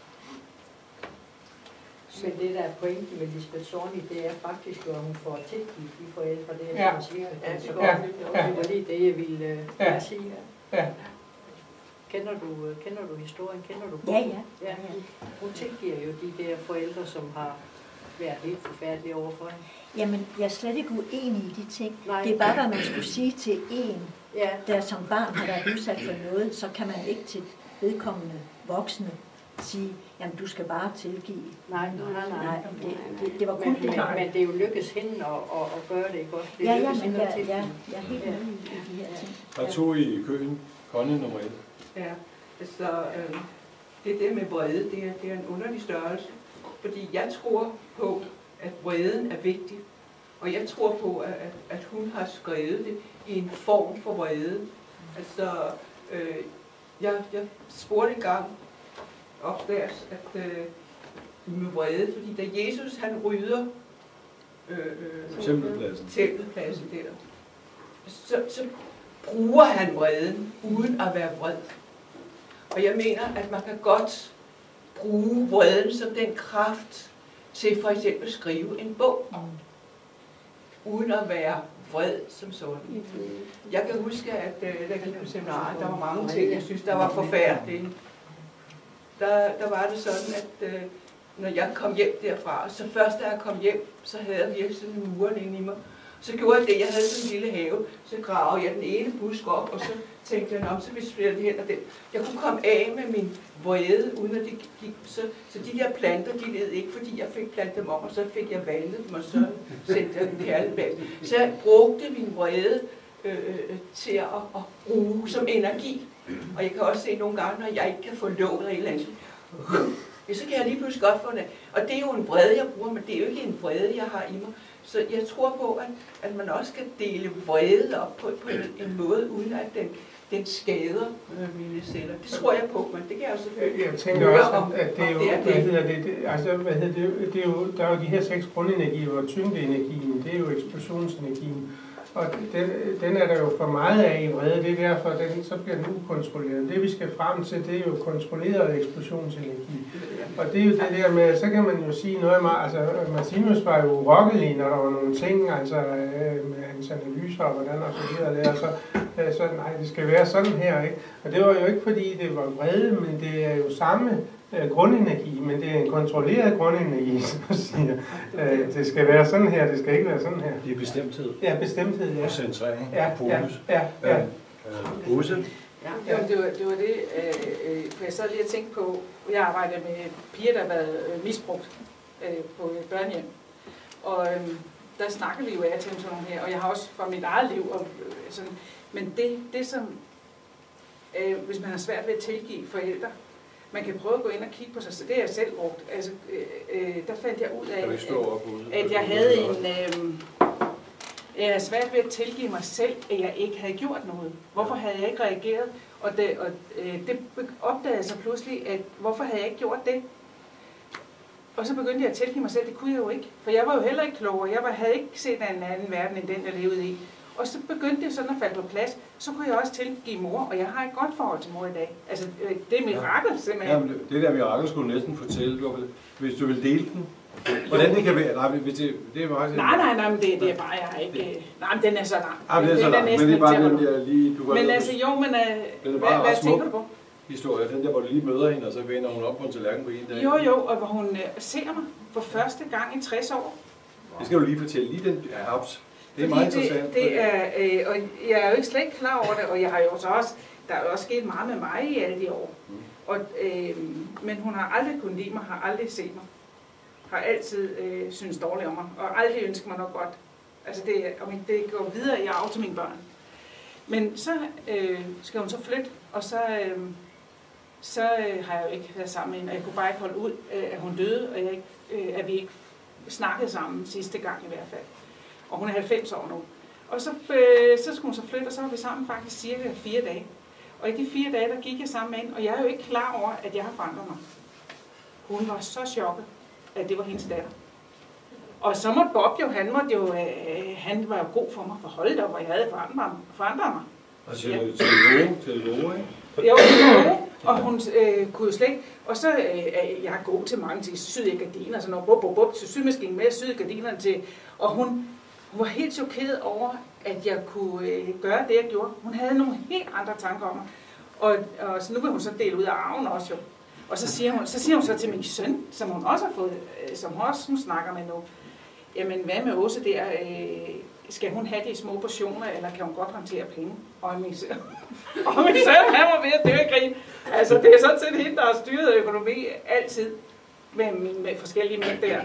Men det, der er pointen med Lisbeth Sorni, det er faktisk, at hun får tilgivet de forældre, det er Ja. som siger, Ja, at så det går ja. ja. Det var lige det, jeg ville øh, Ja. sige. Ja. Kender du, øh, kender du historien? Kender du Ja, bogen? ja. ja. Hun tilgiver jo de der forældre, som har været helt forfærdelige overfor hende. Jamen, jeg er slet ikke uenig i de ting. Nej. Det er bare, hvad man skulle sige til en, Ja. der som barn har været udsat for noget, så kan man ikke til vedkommende voksne sige, jamen du skal bare tilgive. Nej, nej, nej. Nej, det, det, det var kun Men, det. men, men det er jo lykkes hende at, at, at gøre det, ikke også? Det Ja, ja, lykkes men hende at jeg, tilgive. jeg, jeg er helt enig i i de her ting. Der er to i køen. Conny nummer et. Ja, altså øh, det der med vrede, det er, det er en underlig størrelse. Fordi jeg tror på, at vreden er vigtig. Og jeg tror på, at, at hun har skrevet det i en form for vrede. Altså, øh, jeg, jeg spurgte engang opstærs, at øh, med vrede, fordi da Jesus han rydder øh, øh, Tempelpladsen. tempelpladsen der, så, så bruger han vreden uden at være vred. Og jeg mener, at man kan godt bruge vreden som den kraft til for eksempel at skrive en bog, uden at være vred som sådan. Jeg kan huske, at øh, da jeg gik på seminariet, der var mange ting, jeg synes, der var forfærdelige. Der, der var det sådan, at øh, når jeg kom hjem derfra, så først da jeg kom hjem, så havde jeg virkelig sådan en muren inde i mig. Så gjorde jeg det, jeg havde sådan en lille have, så gravede jeg den ene busk op, og så tænkte jeg, om så vi spiller det hen og den. Jeg kunne komme af med min vrede, uden at det gik. Så, så de der planter, de led ikke, fordi jeg fik plantet dem om, og så fik jeg valget dem, og så sendte jeg dem kærligt bag. Så jeg brugte min vrede øh, til at, at bruge som energi. Og jeg kan også se nogle gange, når jeg ikke kan få låget af et eller andet, ja, så kan jeg lige pludselig godt få det. Og det er jo en vrede, jeg bruger, men det er jo ikke en vrede, jeg har i mig. Så jeg tror på, at, at man også kan dele vrede op på, på en, en måde, uden at den, den skader mine celler. Det tror jeg på, men det kan jeg jo selvfølgelig Jeg tænker også, at det er jo, hvad hedder det, det, altså, hvad hedder det, det er jo, der er jo de her seks grundenergier, og tyngdeenergien, det er jo eksplosionsenergien. Og den, den er der jo for meget af i vrede, det er derfor, den, så bliver den ukontrolleret. Det vi skal frem til, det er jo kontrolleret eksplosionsenergi. Og det er jo det der med, så kan man jo sige noget meget, altså Martinus var jo urokkelig, når der var nogle ting, altså med hans analyser og hvordan og så videre der, så, så nej, det skal være sådan her, ikke? Og det var jo ikke fordi det var vrede, men det er jo samme grundenergi, men det er en kontrolleret grundenergi, som siger. Det skal være sådan her, det skal ikke være sådan her. Det er bestemthed. Ja, bestemthed, ja. Og centrering. Ja, fokus. Ja, ja, ja. Øh, Ose? Ja, det var det, var det øh, for jeg sad lige og tænkte på, jeg arbejder med piger, der har været misbrugt øh, på et børnehjem. Og øh, der snakker vi jo af til sådan nogle her, og jeg har også fra mit eget liv, og, øh, sådan, men det, det som, øh, hvis man har svært ved at tilgive forældre, man kan prøve at gå ind og kigge på sig, så det har jeg selv brugt. Altså, øh, øh, der fandt jeg ud af, at, at jeg havde en, øh, jeg havde svært ved at tilgive mig selv, at jeg ikke havde gjort noget. Hvorfor havde jeg ikke reageret? Og det, og, øh, det opdagede så pludselig, at hvorfor havde jeg ikke gjort det? Og så begyndte jeg at tilgive mig selv, det kunne jeg jo ikke. For jeg var jo heller ikke klogere, jeg var, havde ikke set en anden verden end den, jeg levede i. Og så begyndte det sådan at falde på plads, så kunne jeg også tilgive mor, og jeg har et godt forhold til mor i dag. Altså, det er mirakel simpelthen. Ja, det, det der mirakel skulle næsten fortælle, du vil, hvis du vil dele den. Hvordan det kan være? Nej, hvis det, det er meget... Nej, nej, nej, men det, det er bare, jeg har ikke... Nej, men den er så lang. Ja, den er så lang, men det er bare den der lige... Du men altså, jo, men uh, hvad, hvad tænker du på? Historie, den der, hvor du lige møder hende, og så vender hun op på en tallerken på en dag. Jo, jo, og hvor hun uh, ser mig for første gang i tres år. Det skal du lige fortælle, lige den haps. Det er meget interessant. Det, det er, øh, og jeg er jo ikke slet ikke klar over det, og jeg har jo så også, der er jo også sket meget med mig i alle de år. Mm. Og, øh, men hun har aldrig kunnet lide mig, har aldrig set mig. Har altid øh, synes dårligt om mig, og aldrig ønsket mig noget godt. Altså det, og det går videre i arv til mine børn. Men så øh, skal hun så flytte, og så, øh, så øh, har jeg jo ikke været sammen med hende, og jeg kunne bare ikke holde ud, øh, at hun døde, og jeg ikke, øh, at vi ikke snakkede sammen sidste gang i hvert fald. Og hun er halvfems år nu. Og så, øh, så skulle hun så flytte, og så var vi sammen faktisk cirka fire dage. Og i de fire dage, der gik jeg sammen med hende, og jeg er jo ikke klar over, at jeg har forandret mig. Hun var så chokket, at det var hendes datter. Og så måtte Bob jo, han måtte jo, øh, han var jo god for mig for holdet op, og jeg havde forandret mig. Forandret mig. Og til Love, til Love, ikke? Jo, til Love, og hun øh, kunne jo slet ikke. Og så øh, jeg er god til mange ting, syede jeg gardiner og sådan noget, bup, bup, bup, til symaskinen med, syede gardinerne til, og hun, hun var helt chokeret over, at jeg kunne øh, gøre det, jeg gjorde. Hun havde nogle helt andre tanker om mig. Og, og så nu vil hun så dele ud af arven også jo. Og så siger hun så, siger hun så til min søn, som hun også har fået, øh, som hun også hun snakker med nu, jamen hvad med Åse der, øh, skal hun have de små portioner, eller kan hun godt håndtere penge? Og min søn, og min søn han var ved at dø af grin. Altså det er sådan set hende, der har styret økonomi altid, med, med forskellige mænd der.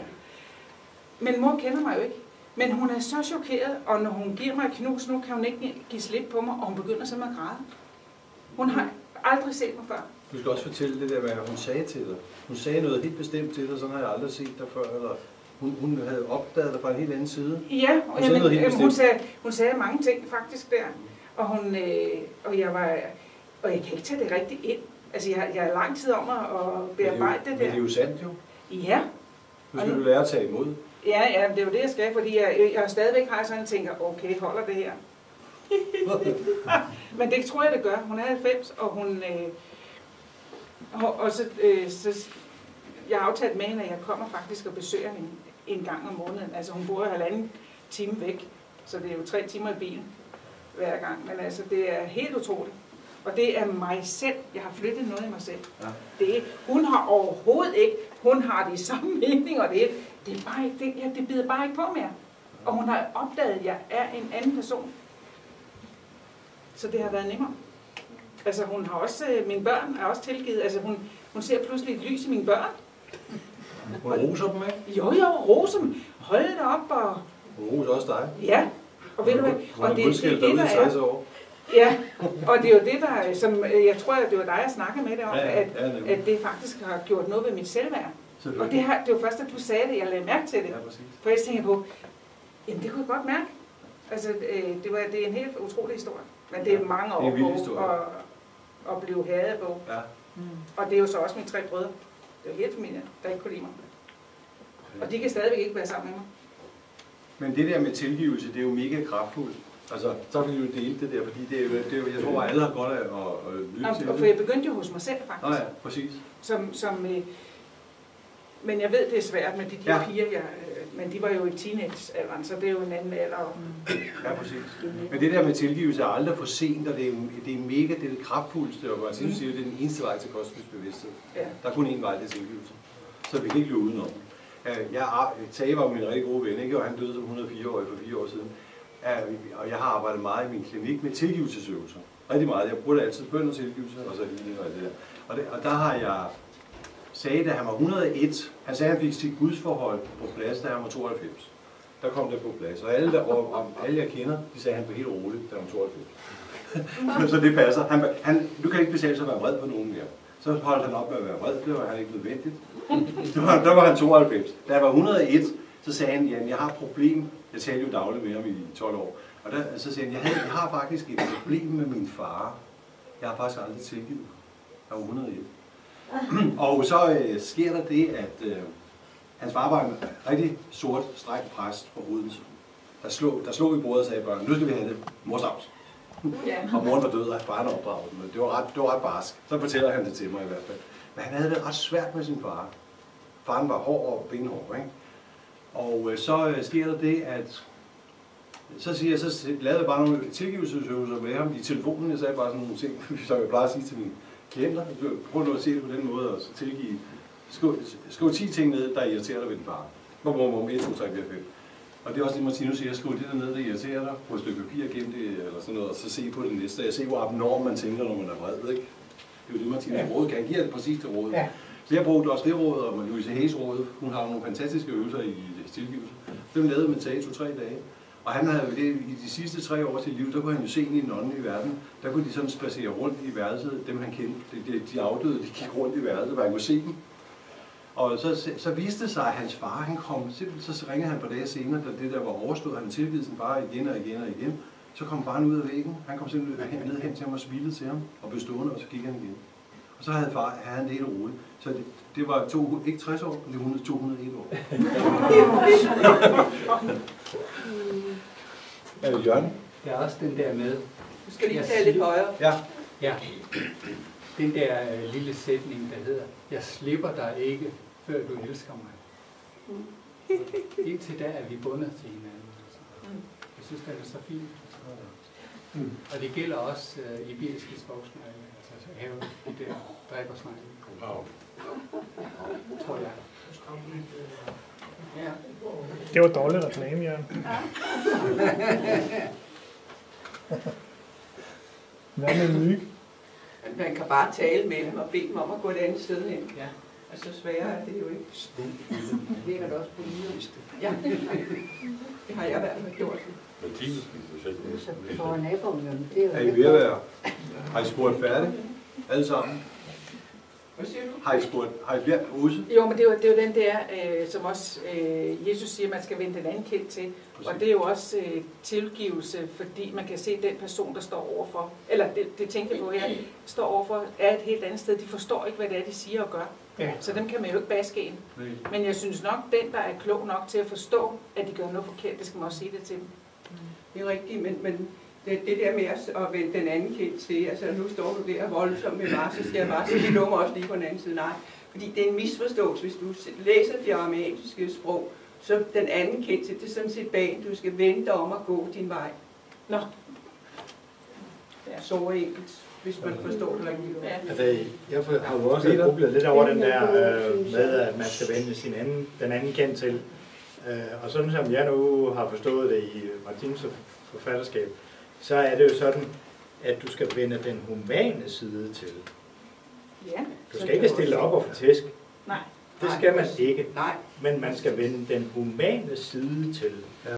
Men mor kender mig jo ikke. Men hun er så chokeret, og når hun giver mig et knus, nu kan hun ikke give slip på mig, og hun begynder simpelthen at græde. Hun har aldrig set mig før. Du skal også fortælle det der, hvad hun sagde til dig. Hun sagde noget helt bestemt til dig, sådan har jeg aldrig set dig før, eller hun, hun havde opdaget dig fra en helt anden side. Ja, hun, jamen, jamen, hun, sagde, hun sagde mange ting faktisk der, og, hun, øh, og, jeg var, og jeg kan ikke tage det rigtigt ind. Altså, jeg, jeg har lang tid om at bearbejde det, det der. Men det er jo sandt jo. Ja. Nu skal du lære at tage imod. Ja, ja, det er jo det, jeg skal, fordi jeg, jeg stadigvæk har sådan en tænker, okay, holder det her. Men det tror jeg, det gør. Hun er halvfems, og hun... Øh, og, og så, øh, så... Jeg har aftalt med hende, at jeg kommer faktisk og besøger hende en gang om måneden. Altså, hun bor halvanden time væk, så det er jo tre timer i bilen hver gang. Men altså, det er helt utroligt. Og det er mig selv. Jeg har flyttet noget i mig selv. Ja. Det, hun har overhovedet ikke... Hun har de samme meninger, det, det, er bare ikke, det, ja, det bider bare ikke på mere. Og hun har opdaget, at jeg er en anden person. Så det har været nemmere. Altså hun har også, øh, mine børn er også tilgivet, altså hun, hun ser pludselig et lys i mine børn. Hun roser dem, ikke? Jo, jo, roser dem. Hold da op og... Hun roser også dig. Ja, og ved du hvad? Hun Og har det, det, udskilt det, dig der ude i tres er... år. Ja, og det er jo det, der, som jeg tror, at det var dig, jeg snakkede med det om, Ja, ja, at, ja, nemlig. at det faktisk har gjort noget ved mit selvværd. Og Selvfølgelig. det, har, det var først, at du sagde det, jeg lagde mærke til det. Ja, præcis. For jeg tænkte på, jamen det kunne jeg godt mærke. Altså, øh, det, var, det er en helt utrolig historie. Men det er mange Det er år en vild på historie. at, at blive hadet på. Ja. Og det er jo så også mine tre brødre. Det er jo hele familien, der ikke kunne lide mig. Og de kan stadigvæk ikke være sammen med mig. Men det der med tilgivelse, det er jo mega kraftfuldt. Altså, så vil vi jo dele det der, fordi det er jo, det er jo jeg tror, at alle har godt af at, at lytte Og, til og det. for jeg begyndte jo hos mig selv, faktisk. Nå ja, præcis. Som, som, øh, men jeg ved, det er svært med de der Ja. piger, jeg, øh, men de var jo i teenagealderen, så det er jo en anden alder. Ja, præcis. Men det der med tilgivelse er aldrig for sent, og det er, det er mega, det er det kraftfuldste, og jeg synes, det er den eneste vej til kosmisk bevidsthed. Ja. Der er kun én vej til tilgivelse. Så vi kan ikke løbe udenom. Jeg, Tage var min rigtig gode ven, ikke? Og han døde som et hundrede og fire år for fire år siden. Og jeg har arbejdet meget i min klinik med tilgivelsesøvelser. Rigtig meget. Jeg bruger altid bøn og tilgivelse, og så lige og det der. Og, det, og der har jeg sagde, da han var et hundrede og en, han sagde, at han fik sit gudsforhold på plads, da han var tooghalvfems. Der kom det på plads. Og alle, der, og, og alle jeg kender, de sagde, at han blev helt rolig, da han var tooghalvfems. Så det passer. Han, han, du kan ikke betale sig at være vred på nogen mere. Så holdt han op med at være vred, det var han ikke nødvendigt. Der var han tooghalvfems. Da jeg var et hundrede og en, så sagde han, at jeg har et problem. Jeg talte jo dagligt med ham i tolv år. Og der, så sagde han, jeg, jeg har faktisk et problem med min far. Jeg har faktisk aldrig tilgivet. Jeg var et hundrede og en. Og så øh, sker der det, at øh, hans far var en rigtig sort, streng præst fra Odense. Der slog, der slog i bordet og sagde børn, nu skal vi have det morsdags. Ja. Og moren var død, og faren opdraget dem. Det var ret, det var ret barsk. Så fortæller han det til mig i hvert fald. Men han havde det ret svært med sin far. Faren var hård og benhård, ikke? Og øh, så øh, sker der det, at så, siger jeg, så lavede jeg bare nogle tilgivelsesøvelser med ham i telefonen. Jeg sagde bare sådan nogle ting, som jeg plejer at sige til mine klienter. Prøv nu at se det på den måde og tilgive. Skriv, skriv ti ting ned, der irriterer dig ved din far. Bum, bum, bum, et, to, tre, fire, fem. Og det er også det, Martinus siger, skriv det der ned, der irriterer dig på et stykke papir, gem det eller sådan noget, og så se på det næste. Jeg ser, hvor abnorm man tænker, når man er vred, ikke? Det er jo det, Martinus ja. råd kan. Han giver det præcis til råd. Ja. Så jeg brugte også det råd, og Louise Hayes råd. Hun har nogle fantastiske øvelser i tilgivelse. Dem lavede med Tage to-tre dage. Og han havde det i de sidste tre år til liv, der kunne han jo se ind i den åndelige verden. Der kunne de sådan spacere rundt i værelset, dem han kendte. De, de afdøde, de gik rundt i værelset, hvor han kunne se dem. Og så, så viste det sig, at hans far, han kom, så ringede han på dage senere, da det der var overstået, han tilgivet sin far igen og igen og igen. Så kom faren ud af væggen, han kom simpelthen ned hen til ham og smilede til ham, og blev stående, og så gik han igen. Og så havde far, havde han det helt roligt. Så det, det var to, ikke tres år, men det var to hundrede og en år. Er det Jørgen? Der er også den der med... Du skal lige tale lidt højere. Ja. Ja. Den der uh, lille sætning, der hedder, jeg slipper dig ikke, før du elsker mig. Mm. Indtil da er vi bundet til hinanden. Altså. Mm. Jeg synes, det er så fint. Mm. Og det gælder også uh, iberiske skovsnegle, altså have de der dræbersnegle. Wow. Tror jeg. Ja. Det var dårligt reklame, Jørgen. Hvad med myg? Man kan bare tale med dem og bede dem om at gå et andet sted hen. Ja. Og så sværere er det jo ikke. Ligger det også på myg? Ja, det har jeg i hvert fald gjort. For naboen, det er jo... Er I ved at være? Har I spurgt færdigt? Alle sammen? Hvad siger du? Har I spurgt? Har I været Ose? Jo, men det er jo, det er jo den der, øh, som også øh, Jesus siger, man skal vende den anden kind til. Præcis. Og det er jo også øh, tilgivelse, fordi man kan se, at den person, der står overfor, eller det, det tænker jeg på her, står overfor, er et helt andet sted. De forstår ikke, hvad det er, de siger og gør. Ja. Så dem kan man jo ikke baske ind. Nej. Men jeg synes nok, den, der er klog nok til at forstå, at de gør noget forkert, det skal man også sige det til dem. Det er rigtigt, men, men det, det der med at vende den anden kind til, altså nu står du der voldsomt med mig, så skal jeg bare sige, det lummer også lige på den anden side. Nej, fordi det er en misforståelse, hvis du læser det arameanske sprog, så den anden kind til, det er sådan set bag, du skal vente om at gå din vej. Nå. Ja, så enkelt, hvis man forstår det rigtigt. Ja. Altså, jeg har jo også grublet lidt over den der øh, med, at man skal vende sin anden, den anden kendt til. Øh, og sådan som jeg nu har forstået det i Martins forfatterskab, så er det jo sådan, at du skal vende den humane side til. Ja. Du skal ikke stille op og få tæsk. Nej. Det skal man ikke. Nej. Men man skal vende den humane side til.